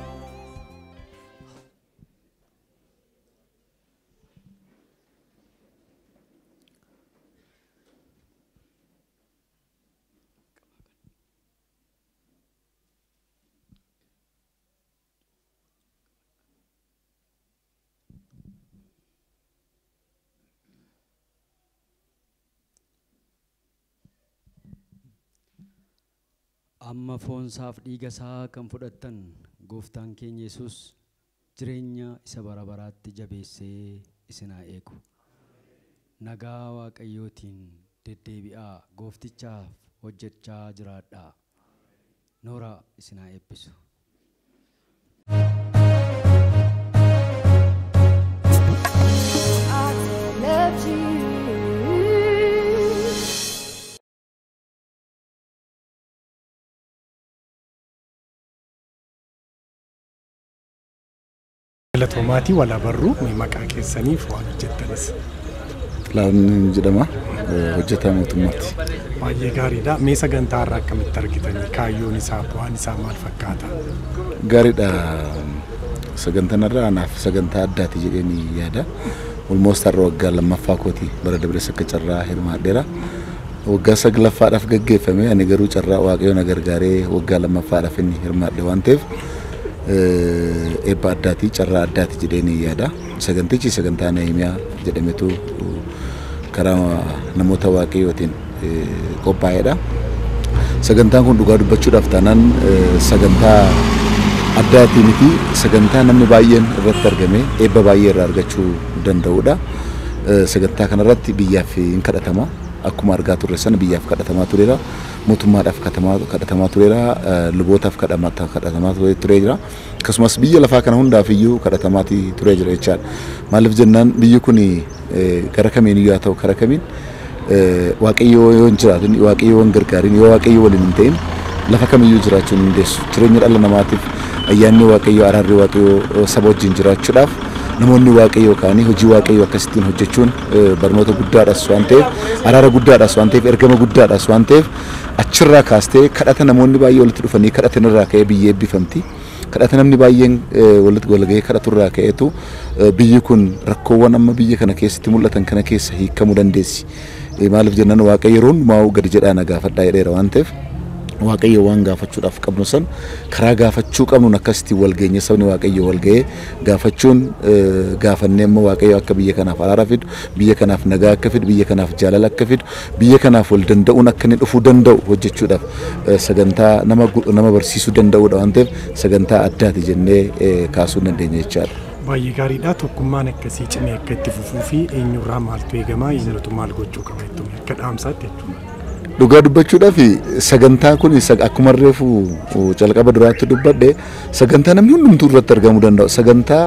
Amma foonsaaf dhiiga isaa kan fudhattan gooftaan keenya Yesuus jireenya isa bara baraatti jabeessee isinaa eegu. Nagaa Waaqayyootiin deddeebi'aa gooftichaaf hojjechaa jiraadhaa. Noora isinaa eebbisu. Galatoomaatii wala barruu maqaa keessaniif waan hojjettanis. Laan jedhama hojjetaa mootummaatti. Baay'ee gaariidha. Mee sagantaa irraa akkamitti argitanii kaayyoon isaa bu'aan isaa maal fakkaata? Gaariidha. Sagantaan irraa anaaf sagantaa addaati jedhanii yaada. Almost har'a waggaa lammaffaa kooti bara dabre akka carraa hirmaadheera. Waggaa saglaffaadhaaf gaggeeffame ani garuu carraa Waaqayyoon gargaaree waggaa lammaffaadhaaf inni hirmaadhe waan ta'eef eebba addaati carraa addaati jedhanii yaada. Sagantichi sagantaa Nehemiyaa jedhametu karaa namoota Waaqayyootiin qophaa'edha. Sagantaan kun dhugaa dubbachuudhaaf taanaan sagantaa addaati miti. Sagantaa namni baay'een irratti argame eebba baay'ee irraa argachuu danda'udha. Sagantaa kanarratti biyyaaf hin kadhatama. Akkuma argaa turre sana biyyaaf kadhatamaa tureera. Mootummaadhaaf kadhatamaa tureera. Lubootaaf kadhatamaa tureera. Akkasumas biyya lafaa kana hundaaf iyyuu kadhatamaa turee jira jechaadha. Maaliif jennaan biyyi kun gara kamiin iyyuu haa ta'u karaa kamiin Waaqayyoo yoo hin jiraatin Waaqayyoo hin gargaarin yoo Waaqayyoo waliin hin ta'in lafa kamiyyuu jiraachuu hin dandeessu. Jireenya dhala namaatiif ayyaanni Waaqayyoo araarri Waaqayyoo saba wajjin jiraachuudhaaf namoonni Waaqayyoo kaanii hojii Waaqayyoo akkasittiin hojjechuun barnoota guddaadhaas waan ta'eef araara guddaadhaas waan ta'eef ergama guddaadhaas waan ta'eef achirraa kaastee kadhata namoonni baay'ee walitti dhufanii kadhatan irraa ka'ee biyya eebbifamti. Kadhata namni baay'een walitti walgahee kadhatu irraa ka'eetu biyyi kun rakkoowwan amma biyya kana keessatti mul'atan kana keessa hiikamuu dandeessi. Maaliif jennaan Waaqayyo yeroo hundumaa gadi jedhaa na gaafadhaa jedheera waan ta'eef Waaqayyo waan gaafachuudhaaf qabnu san karaa gaafachuu qabnuun akkasitti wal geenye sabni Waaqayyo wal ga'ee gaafachuun gaafannee immoo Waaqayyo akka biyya kanaaf araara fidu, biyya kanaaf nagaa akka fidu, biyya kanaaf jaalala akka fidu, biyya kanaaf wal danda'uun akka inni dhufuu danda'u hojjechuudhaaf sagantaa nama barsiisuu danda'udha waan ta'eef sagantaa addaati jennee kaasuu dandeenya jechaadha. Baay'ee gaariidha. Tokkummaan akkasii cimee akka itti fufuu fi eenyurraa maaltu eegamaa eenyutu maal gochuu qaba jechuun akka dhaamsaatti jechuudha. Dhugaa dubbachuudhaaf sagantaa kun akkuma reefu calqaba duraatti dubbadhe sagantaa namni hundumtuu irratti argamuu danda'u sagantaa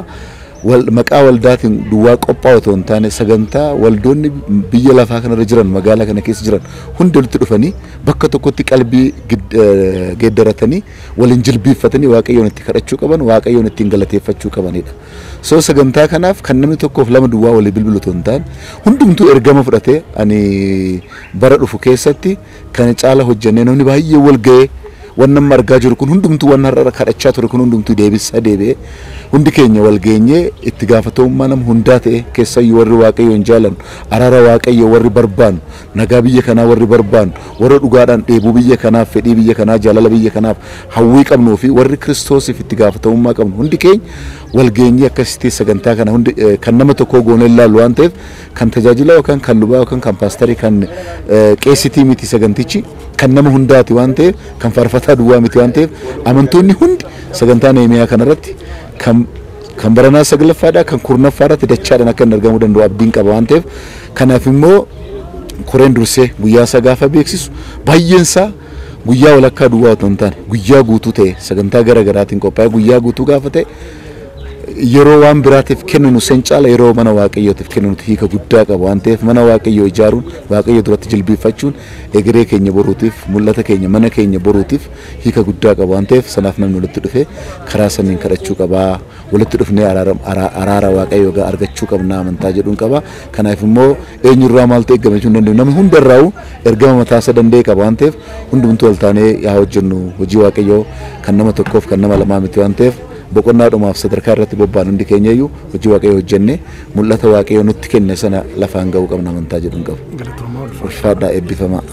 maqaa waldaatiin duwwaa qophaa'u otoo hin taane sagantaa waldoonni biyya lafaa kanarra jiran magaalaa kana keessa jiran hundi walitti dhufanii bakka tokkotti qalbii geeddaratanii waliin jilbiiffatanii Waaqayyoon itti kadhachuu qaban Waaqayyoon ittiin galateeffachuu qabanidha. So sagantaa kanaaf kan namni tokkoof lama duwwaa walii bilbilu otoo hin taane hundumtuu ergama fudhatee ani bara dhufu keessatti kan caala hojjennee namni baay'ee wal ga'ee waan nama argaa jiru kun hundumtuu waan har'a kadhachaa ture kun hundumtuu deebi'ee hundi keenya wal geenyee itti gaafatamummaa nama hundaa ta'e keessayyuu warri Waaqayyoon jaalan araara Waaqayyo warri barbaanu nagaa biyya kanaa warri barbaanu warra dhugaadhaan dheebuu biyya kanaaf fedhii biyya kanaa jaalala biyya kanaaf hawwii qabnuu fi warri Kiristoosiif itti gaafatamummaa qabnu hundi keenya wal geenyee akkasitti sagantaa kana hundi kan nama tokko goone ilaalu waan ta'eef kan tajaajila yookaan kan lubaa yookaan kan paastarii kan qeesitii miti sagantichi kan nama hundaati waan ta'eef kan faarfataa duwwaa miti waan ta'eef amantoonni hundi sagantaa Nehemiyaa kanarratti kan baranaa saglaffaadhaa kan kurnaffaadhaatti dachaadhaan akka hin argamuu danda'u abdiin qaba waan ta'eef kanaaf immoo koreen dursee guyyaa isaa gaafa beeksisu baay'een isaa guyyaa walakkaa duwwaa otoo hin taane guyyaa guutuu ta'e sagantaa gara garaatiin qophaa'e guyyaa guutuu gaafa ta'e yeroo waan biraatiif kenninu sen caala yeroo mana waaqayyootiif kenninutu hiika guddaa qaba waan ta'eef mana waaqayyoo ijaaruun waaqayyo duratti jilbiiffachuun egeree keenya boruutiif mul'ata keenya mana keenya boruutiif hiika guddaa qaba waan ta'eef sanaaf namni walitti dhufee karaa saniin kadhachuu qaba walitti dhufnee araara waaqayyoo argachuu qabna amantaa jedhuun qaba kanaaf immoo eenyurraa maaltu eegame jechuun danda'u namni hundarraa'u ergama mataa isaa danda'e qaba waan ta'eef hundumtuu wal taanee yaa hojjennu hojii waaqayyoo kan nama tokkoof kan nama lamaa miti waan ta'eef boqonnaadhumaaf sadarkaa irratti bobba'an hundi keenya iyyuu hojii waaqayyoo hojjenne mul'ata waaqayyoo nutti kenne sana lafaan ga'uu qabna amantaa jedhuun qabu. Ulfaadhaa eebbifamaa.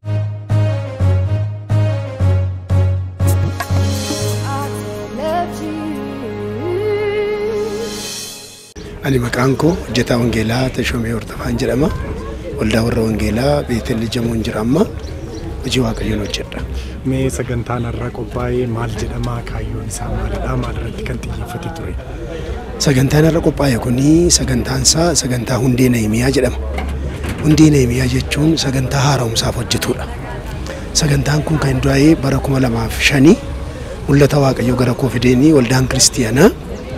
Ani maqaan koo hojjetaa wangeelaa Tashomee Hordofaan jedhama. Waldaa warra wangeelaa Beetel Jamoon jira amma hojii waaqayyoon hojjedha. Mee sagantaan irra qophaa'ee maal jedhama kaayyoon isaa maalidha maalirratti kan xiyyeeffate ture? Sagantaan irra qophaa'e kuni sagantaan isaa sagantaa hundee Nehemiyaa jedhama. Hundee Nehemiyaa jechuun sagantaa haaromsaaf hojjetudha. Sagantaan kun kan duraa'ee bara 2005 mul'ata waaqayyoo gara koo fideenii waldaan kiristiyaanaa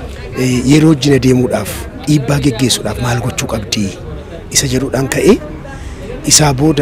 yeroo wajjin adeemuudhaaf dhiibbaa geggeessuudhaaf maal gochuu qabdi isa jedhuudhaan ka'ee isaa booda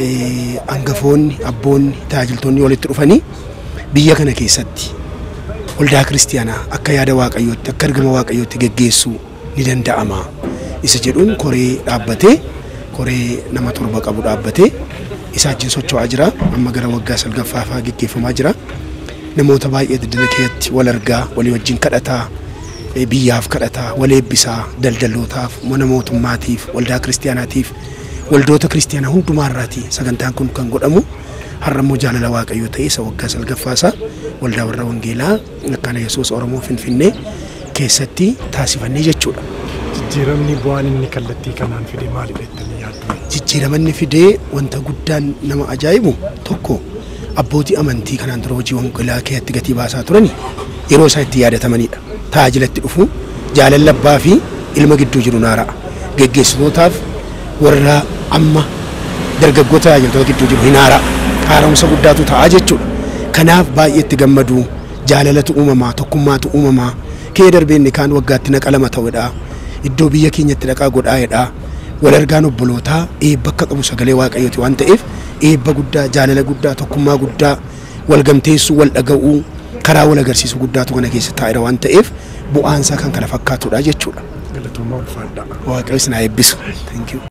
hangafoonni abboonni tajaajiltoonni walitti dhufanii biyya kana keessatti waldaa kiristiyaanaa akka yaada waaqayyootti akka ergama waaqayyootti geggeessuu ni danda'ama isa jedhuun koree dhaabbatee koree nama 7 qabu dhaabbatee isa wajjin socho'aa jira amma gara waggaa 9ffaa geggeeffamaa jira namoota baay'ee daldala keessatti wal argaa walii wajjin kadhataa biyyaaf kadhataa wal eebbisaa daldalootaaf mana mootummaatiif waldaa kiristiyaanaatiif waldoota kiristiyaanaa hundumaarraati sagantaan kun kan godhamu har'ammoo jaalala waaqayyoo ta'e isa waggaa 9ffaasaa waldaa warra wangeelaa Makaana Yesuus Oromoo Finfinnee keessatti taasifannee jechuudha. Jijjiiramni bu'aan inni kallattii kanaan fide maalidha jettanii yaaddu? Jijjiiramanni fidee wanta guddaan nama ajaa'ibu tokko abbootii amantii kanaan dura hojii wangeelaa keessatti gatii baasaa turani yeroo isaan itti yaadatamanidha. Tajaajilatti dhufu jaalala abbaa fi ilma gidduu jiru naara'a. Geggeessitootaaf warra amma dargaggoota tajaajiltoota gidduu jiru hinaara. Haaromsa guddaatu ta'a jechuudha. Kanaaf baay'ee itti gammadu jaalalatu uumamaa tokkummaatu uumamaa kee darbeenni kaan waggaatti naqa 2 ta'uudha. Iddoo biyya keenyatti dhaqaa godhaa'edha. Wal argaan obbolootaa eebba akka qabu sagalee waaqayyooti waan ta'eef eebba guddaa jaalala guddaa tokkummaa guddaa wal gamteessuu wal dhaga'uu karaa wal agarsiisuu guddaatu kana keessa taa'eera waan ta'eef bu'aansaa kan kana fakkaatudha jechuudha. Galatoomaa ulfaadha. Waaqayyo isin haa eebbisu. Thank you.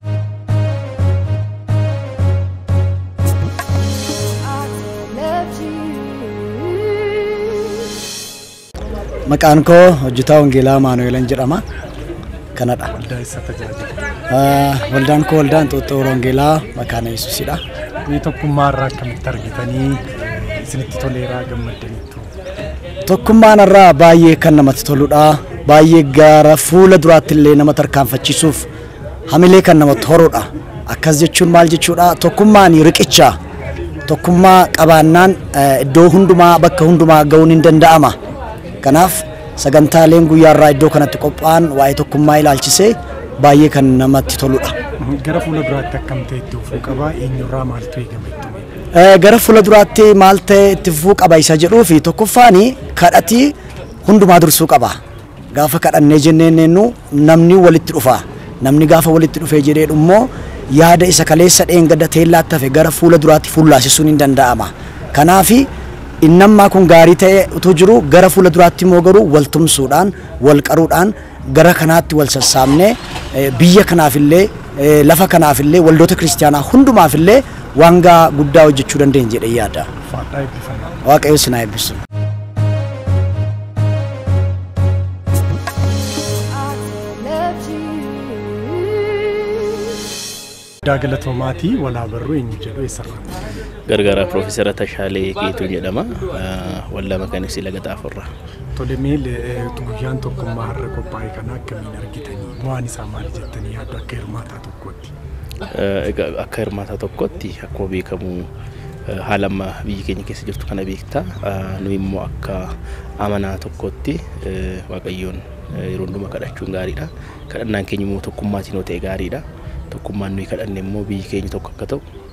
Maqaan koo hojjetaa wangeelaa Maanu'eelan jedhama. Kanadha. Waldaa isa tajaajila. Waldaan koo waldaa Inxooxxoo Wangeelaa Makaana Yesuusidha. Mee tokkummaa irraa akkamitti argitanii isinitti toleeraa gammaddaniittu? Tokkummaan irraa baay'ee kan namatti toludha. Baay'ee gara fuula duraatti illee nama tarkaanfachiisuuf hamilee kan namatti horudha. Akkas jechuun maal jechuudha? Tokkummaan riqicha. Tokkummaa qabaannaan iddoo hundumaa bakka hundumaa ga'uun hin danda'ama. Kanaaf sagantaaleen guyyaa irraa iddoo kanatti qophaa'an waa'ee tokkummaa ilaalchisee baay'ee kan namatti toludha. Gara fuula duraatti akkam ta'e itti fufuu qaba eenyurraa maaltu eegama? Gara fuula duraatti maal ta'e itti fufuu qaba isa jedhuu fi tokkoffaani kadhatii hundumaa dursuu qaba. Gaafa kadhannee jenneen namni walitti dhufa. Namni gaafa walitti dhufee jedhee immoo yaada isa kaleessa dheengada teellaatti hafe gara fuula duraatti fuullaasisuun hin danda'ama. Kanaafi innammaa kun gaarii ta'e utuu jiru gara fuula duraatti immoo garuu wal tumsuudhaan wal qaruudhaan gara kanaatti wal sassaabnee biyya kanaafillee lafa kanaafillee waldoota kiristiyaanaa hundumaafillee waan guddaa hojjechuu dandeenya jedhee yaada. Waaqayyo isin haa eebbisu. Galatoomaati walaa barruu eenyu jedhu eessarraa? Gargaaraa Piroofeesara Tashaalee Geetuu jedhama. Waldaa Makaana Yesuus Laga Xaaforraa. Tole mee guyyaan tokkummaa har'a qophaa'e kana akkamiin argitanii? Bu'aan isaa maal jettanii yaaddu akka hirmaataa tokkotti? Akka hirmaataa tokkotti akkuma beekamu haala amma biyyi keenya keessa jirtu kana beektaa. Nu immoo akka amanaa tokkotti Waaqayyoon yeroo hundumaa kadhachuun gaariidha. Kadhannaan keenya immoo tokkummaatiin yoo ta'e gaariidha. Tokkummaan nuyi kadhanne immoo biyyi keenya tokko akka ta'u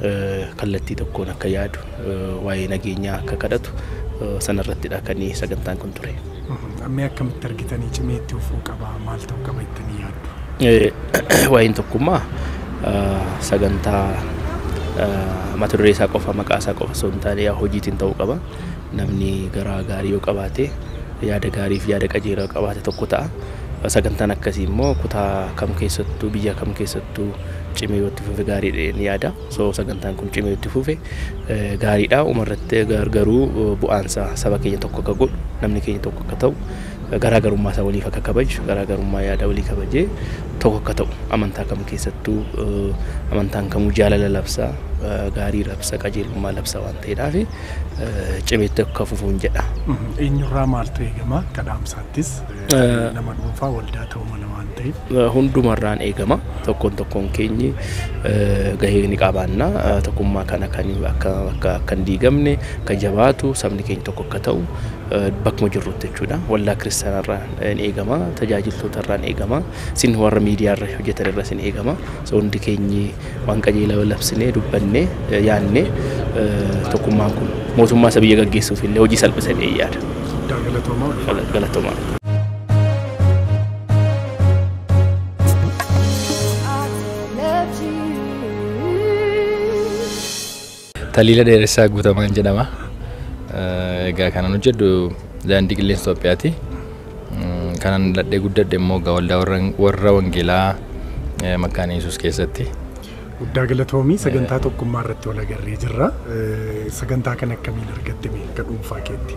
kallattii tokkoon akka yaadu waa'ee nageenyaa akka kadhatu sanarrattidha kan sagantaan kun ture. Ammee akkamitti argitanii cimee itti fufuu qaba maal ta'uu qaba jettanii yaaddu? Waa'een tokkummaa sagantaa mata duree isaa qofa maqaa isaa qofa osoo hin taane hojiitiin ta'uu qaba. Namni garaa gaarii yoo qabaate yaada gaarii fi yaada qajeelaa qabaate tokko ta'a. Sagantaan akkasii immoo kutaa kam keessattuu biyya kam keessattuu cimee yoo itti fufe gaariidha ni yaada. So sagantaan kun cimee itti fufe gaariidha. Umarratti garuu bu'aansa saba keenya tokko akka godhu namni keenya tokko akka ta'u garaagarummaa isaa waliif akka kabaju garaagarummaa yaada walii kabajee tokko akka ta'u amantaa kam keessattuu amantaan kamuu jaalala labsaa gaarii labsa qajeelummaa labsa waan ta'eedhaaf cimeetti akka fufuun jedha. Eenyurraa maaltu eegama kadhaamsaattis nama dhuunfaa waldaa ta'uu mala waan ta'eef? Hundumarraan eegama tokkoon keenyi gahee ni qabaanna tokkummaa kana kan akka hin diigamne kan jabaatu sabni keenya tokko akka ta'u bakkuma jirrutti jechuudha. Waldaa kiristaanarraan eegama tajaajiltootarraan eegama sin warra miidiyaarra hojjetan irra sin eegama. So hundi keenyi waan qajeelaa labsinee dubbanne yaanne tokkummaan kun mootummaa isa biyya gaggeessuuf illee hojii salphisanii yaada. Galatoomaa. Taliila Dheeressaa Guutamaan jedhama. Egaa kanan hojjedhu daandii qilleensa Itoophiyaati. Kanan ladhee guddadhe immoo waldaa warra wangeelaa Makkaana Yesuus keessatti. Guddaa galatoomii sagantaa tokkummaa irratti wal agarree jirra. Sagantaa kan akkamiin argatte akka dhuunfaa keetti?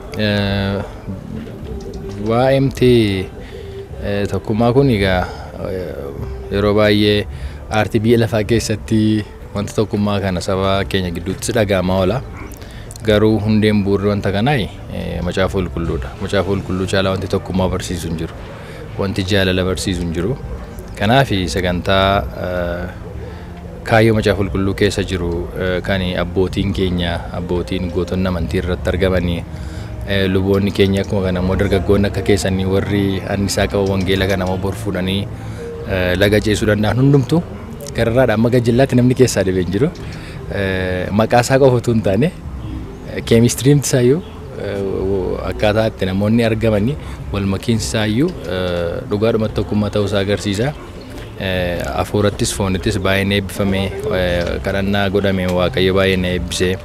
Waa'ee tokkummaa kun egaa yeroo baay'ee aartii biyya lafaa keessatti wanta tokkummaa kana saba keenya gidduutti dhaga'amaa oola. Garuu hundeen bu'uurri wanta kanaa macaafa qulqulluudha. Macaafa qulqulluu caalaa wanti tokkummaa barsiisu hin jiru. Wanti jaalala barsiisu hin jiru. Kanaaf sagantaa kaayyoo macaafa qulqulluu keessa jiru kan abbootiin keenya abbootiin gootonni amantii irratti argamanii luboonni keenya akkuma kana immoo dargaggoonni akka keessanii warri annisaa qaba wangeela kana immoo bor fuudhanii laga ceesuu danda'an hundumtu gararraadha amma gajjallaatti namni keessaa dhibee hin jiru. Maqaa isaa qofa utuu hin taane keemistiriin isaayyuu akkaataa itti namoonni argamanii wal makiinsi isaayyuu dhugaadhuma tokkummaa ta'uu isaa agarsiisa. Afuurattis foonittis baay'een eebbifamee kadhannaa godhamee waaqayyo baay'een eebbisee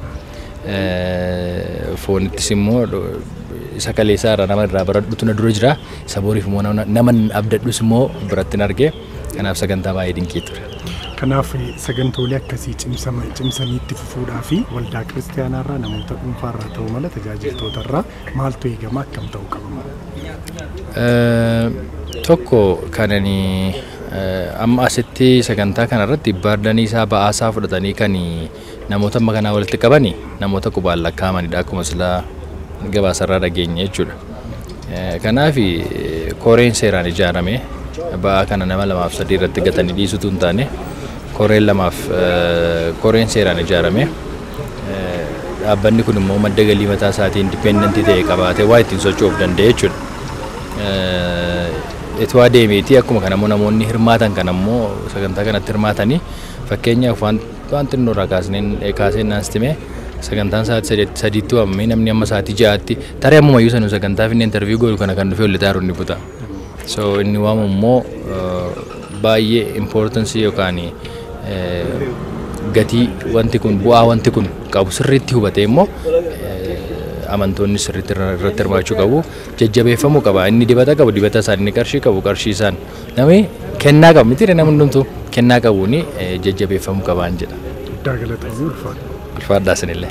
foonittis immoo isa kaleessaa irraa nama irraa baradhutu na dura jira. Isa boriif immoo nama abdadhus immoo biratti hin argee. Kanaaf sagantaa baay'ee dinqii ture. Kanaaf sagantoolee akkasii cimsanii itti fufuudhaa fi waldaa kiristaanaarraa namoota dhuunfaarraa ta'uu mala tajaajiltootarraa maaltu eegama akkam ta'uu qaba? Tokko kananii amma asitti sagantaa kanarratti baardanii isaa ba'aasaa fudhatanii kan namoota amma kanaa walitti qabanii namoota qubaan lakkaa'amanidha akkuma silaa gabaasarraa dhageenye jechuudha. Kanaaf koreen seeraan ijaarame ba'aa kana nama 2-3 irratti gatanii dhiisutu hin taane koreen seeraan ijaarame dhaabbanni kun immoo madda galii mataa isaatii indipendentii ta'e qabaatee waa ittiin socho'uuf danda'e jechuudha. Itoo adeemeetii akkuma kana immoo namoonni hirmaatan kan ammoo sagantaa kanatti hirmaatanii fakkeenyaaf waan xinnoo irraa kaasee naastime sagantaan sa'aatii 3tti waamamee namni amma sa'aatii 6tti tarii ammumayyuu sanuu sagantaa finne interviyuu godhu kana kan dhufee olli taa'u ni buta. So inni waamu immoo baay'ee importansii yookaan gatii wanti kun bu'aa wanti kun qabu sirriitti hubatee immoo amantoonni sirriitti irratti hirmaachuu qabu. Jajjabeeffamuu qaba. Inni dibata qabu dibata isaan inni qarshii qabu qarshii isaan namni kennaa qabu miti namni hundumtuu kennaa qabuun jajjabeeffamuu qabaan jedha. Guddaa galatoomii ulfaadhaa isinillee.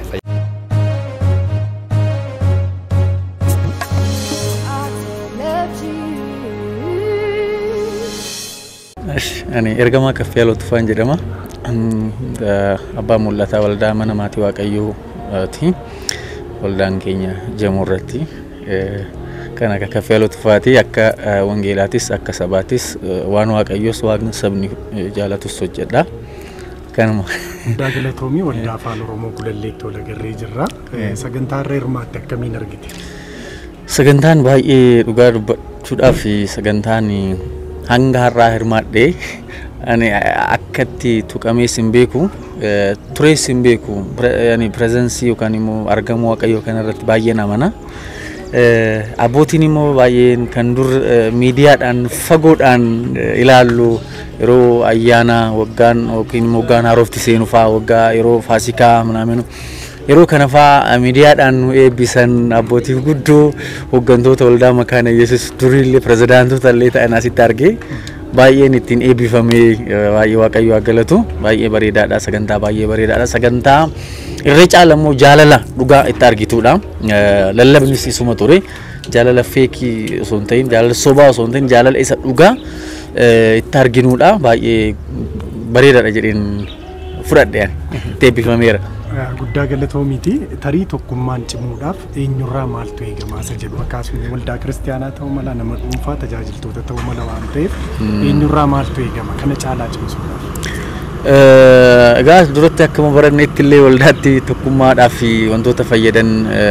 Ani ergamaa kaffiyaaloo tufaan jedhama. Abbaa mul'ataa waldaa mana maatii waaqayyooti. Waldaan keenya Jamoo irratti kan akka kaffiyaaloo tufaati akka wangeelaatis akka sabaatis waan waaqayyoos waan sabni jaalatus hojjedha. Kanuma. Guddaa galatoomii waldaa afaan Oromoo Gullalleetti wal agarree jirra. Sagantaa irra hirmaatte akkamiin argite? Sagantaan baay'ee dhugaa dubbachuudhaaf sagantaan hanga har'aa hirmaadhee ani akkatti tuqamees hin beeku turees hin beeku yani presensii yookaan immoo argamuu waaqayyoo kanarratti baay'een amana. Abbootiin immoo baay'een kan dur miidiyaadhaan fagoodhaan ilaallu yeroo ayyaana waggaan yookiin immoo waggaan haarofti seenu fa'aa waggaa yeroo faasikaa ምናምን yeroo kana fa'aa miidiyaadhaan nu eebbisan abbootii guddoo hooggantoota waldaa makaana Yesuus duriillee pirezidaantota illee ta'an asitti argee baay'een ittiin eebbifamee baay'ee waaqayyo galatu baay'ee bareedaadha sagantaa baay'ee bareedaadha sagantaa irra caalammoo jaalala dhugaa itti argituudha lallabnis isuma ture jaalala feekii osoo hin ta'in jaalala sobaa osoo hin ta'in jaalala isa dhugaa itti arginuudha baay'ee bareedaadha jedheen fudhadhe itti eebbifameera. Guddaa galatoomiiti tarii tokkummaan cimuudhaaf eenyurraa maaltu eegama isa jedhu akkasumas waldaa kiristaanaa ta'uu mala nama dhuunfaa tajaajiltoota ta'uu mala waan ta'eef eenyurraa maaltu eegama kana caalaa cimsuudhaaf. Egaa duratti akkuma baranneetti illee waldaatti tokkummaadhaaf wantoota fayyadan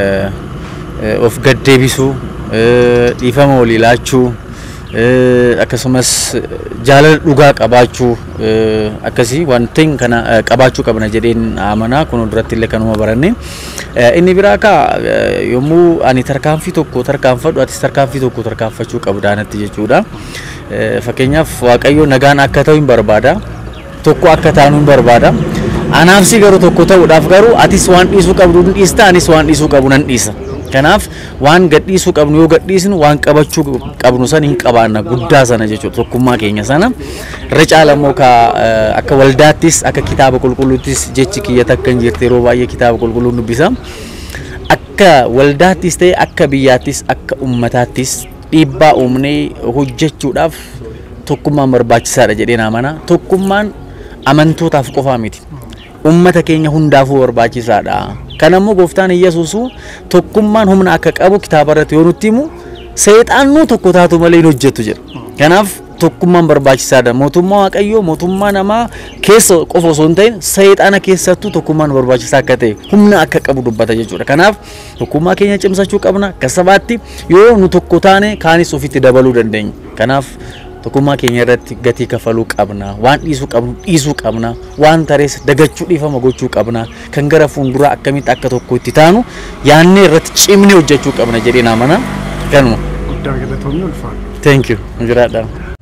of gaddeebisuu dhiifama walii laachuu akkasumas jaalala dhugaa qabaachuu akkasii wanteen kana qabaachuu qabna jedheen amanaa kun duratti illee kanuma baranne inni biraa ka yommuu ani tarkaanfii tokko tarkaanfadhu atis tarkaanfii tokko tarkaanfachuu qabdaanatti jechuudha fakkeenyaaf waaqayyo nagaan akka ta'u hin barbaada tokko akka taanu hin barbaada anaafsi garuu tokko ta'uudhaaf garuu atis waan dhiisuu qabdu hin dhiista anis waan dhiisuu qabu nan dhiisa. Kanaaf waan gadhiisuu qabnu yoo gadhiisnu waan qabachuu qabnu san hin qabaanna guddaa sana jechuudha tokkummaa keenya sana irra caalammoo akka waldaattis akka kitaaba qulqulluuttis jechi kiyya takka hin jirte yeroo baay'ee kitaaba qulqulluun dubbisa akka waldaattis ta'e akka biyyaattis akka ummataattis dhiibbaa uumnee hojjechuudhaaf tokkummaan barbaachisaadha jedheen amana tokkummaan amantootaaf qofaa miti ummata keenya hundaafuu barbaachisaadha. Kanammoo gooftaan Yesuus tokkummaan humna akka qabu kitaaba irratti yoo nutti himu seexaannu tokko taatu malee hin hojjetu jedha. Kanaaf tokkummaan barbaachisaadha. Mootummaa waaqayyoo mootummaa namaa keessa qofa osoo hin ta'in seexaana keessattuu tokkummaan barbaachisaa akka ta'e humna akka qabu dubbata jechuudha. Kanaaf tokkummaa keenya cimsachuu qabna. Akka sabaatti yoo nu tokko taane kaanis ofitti dabaluu dandeenya. Kanaaf tokkummaa keenya irratti gatii kafaluu qabna waan dhiisuu qabna waan tarees dagachuu dhiifama gochuu qabna kan gara fuulduraa akkamitti akka tokko itti taanu yaannee irratti cimnee hojjechuu qabna jedheen amana kanuma. Guddaa galatoomii ulfaadha. Thank you. Jiraadha.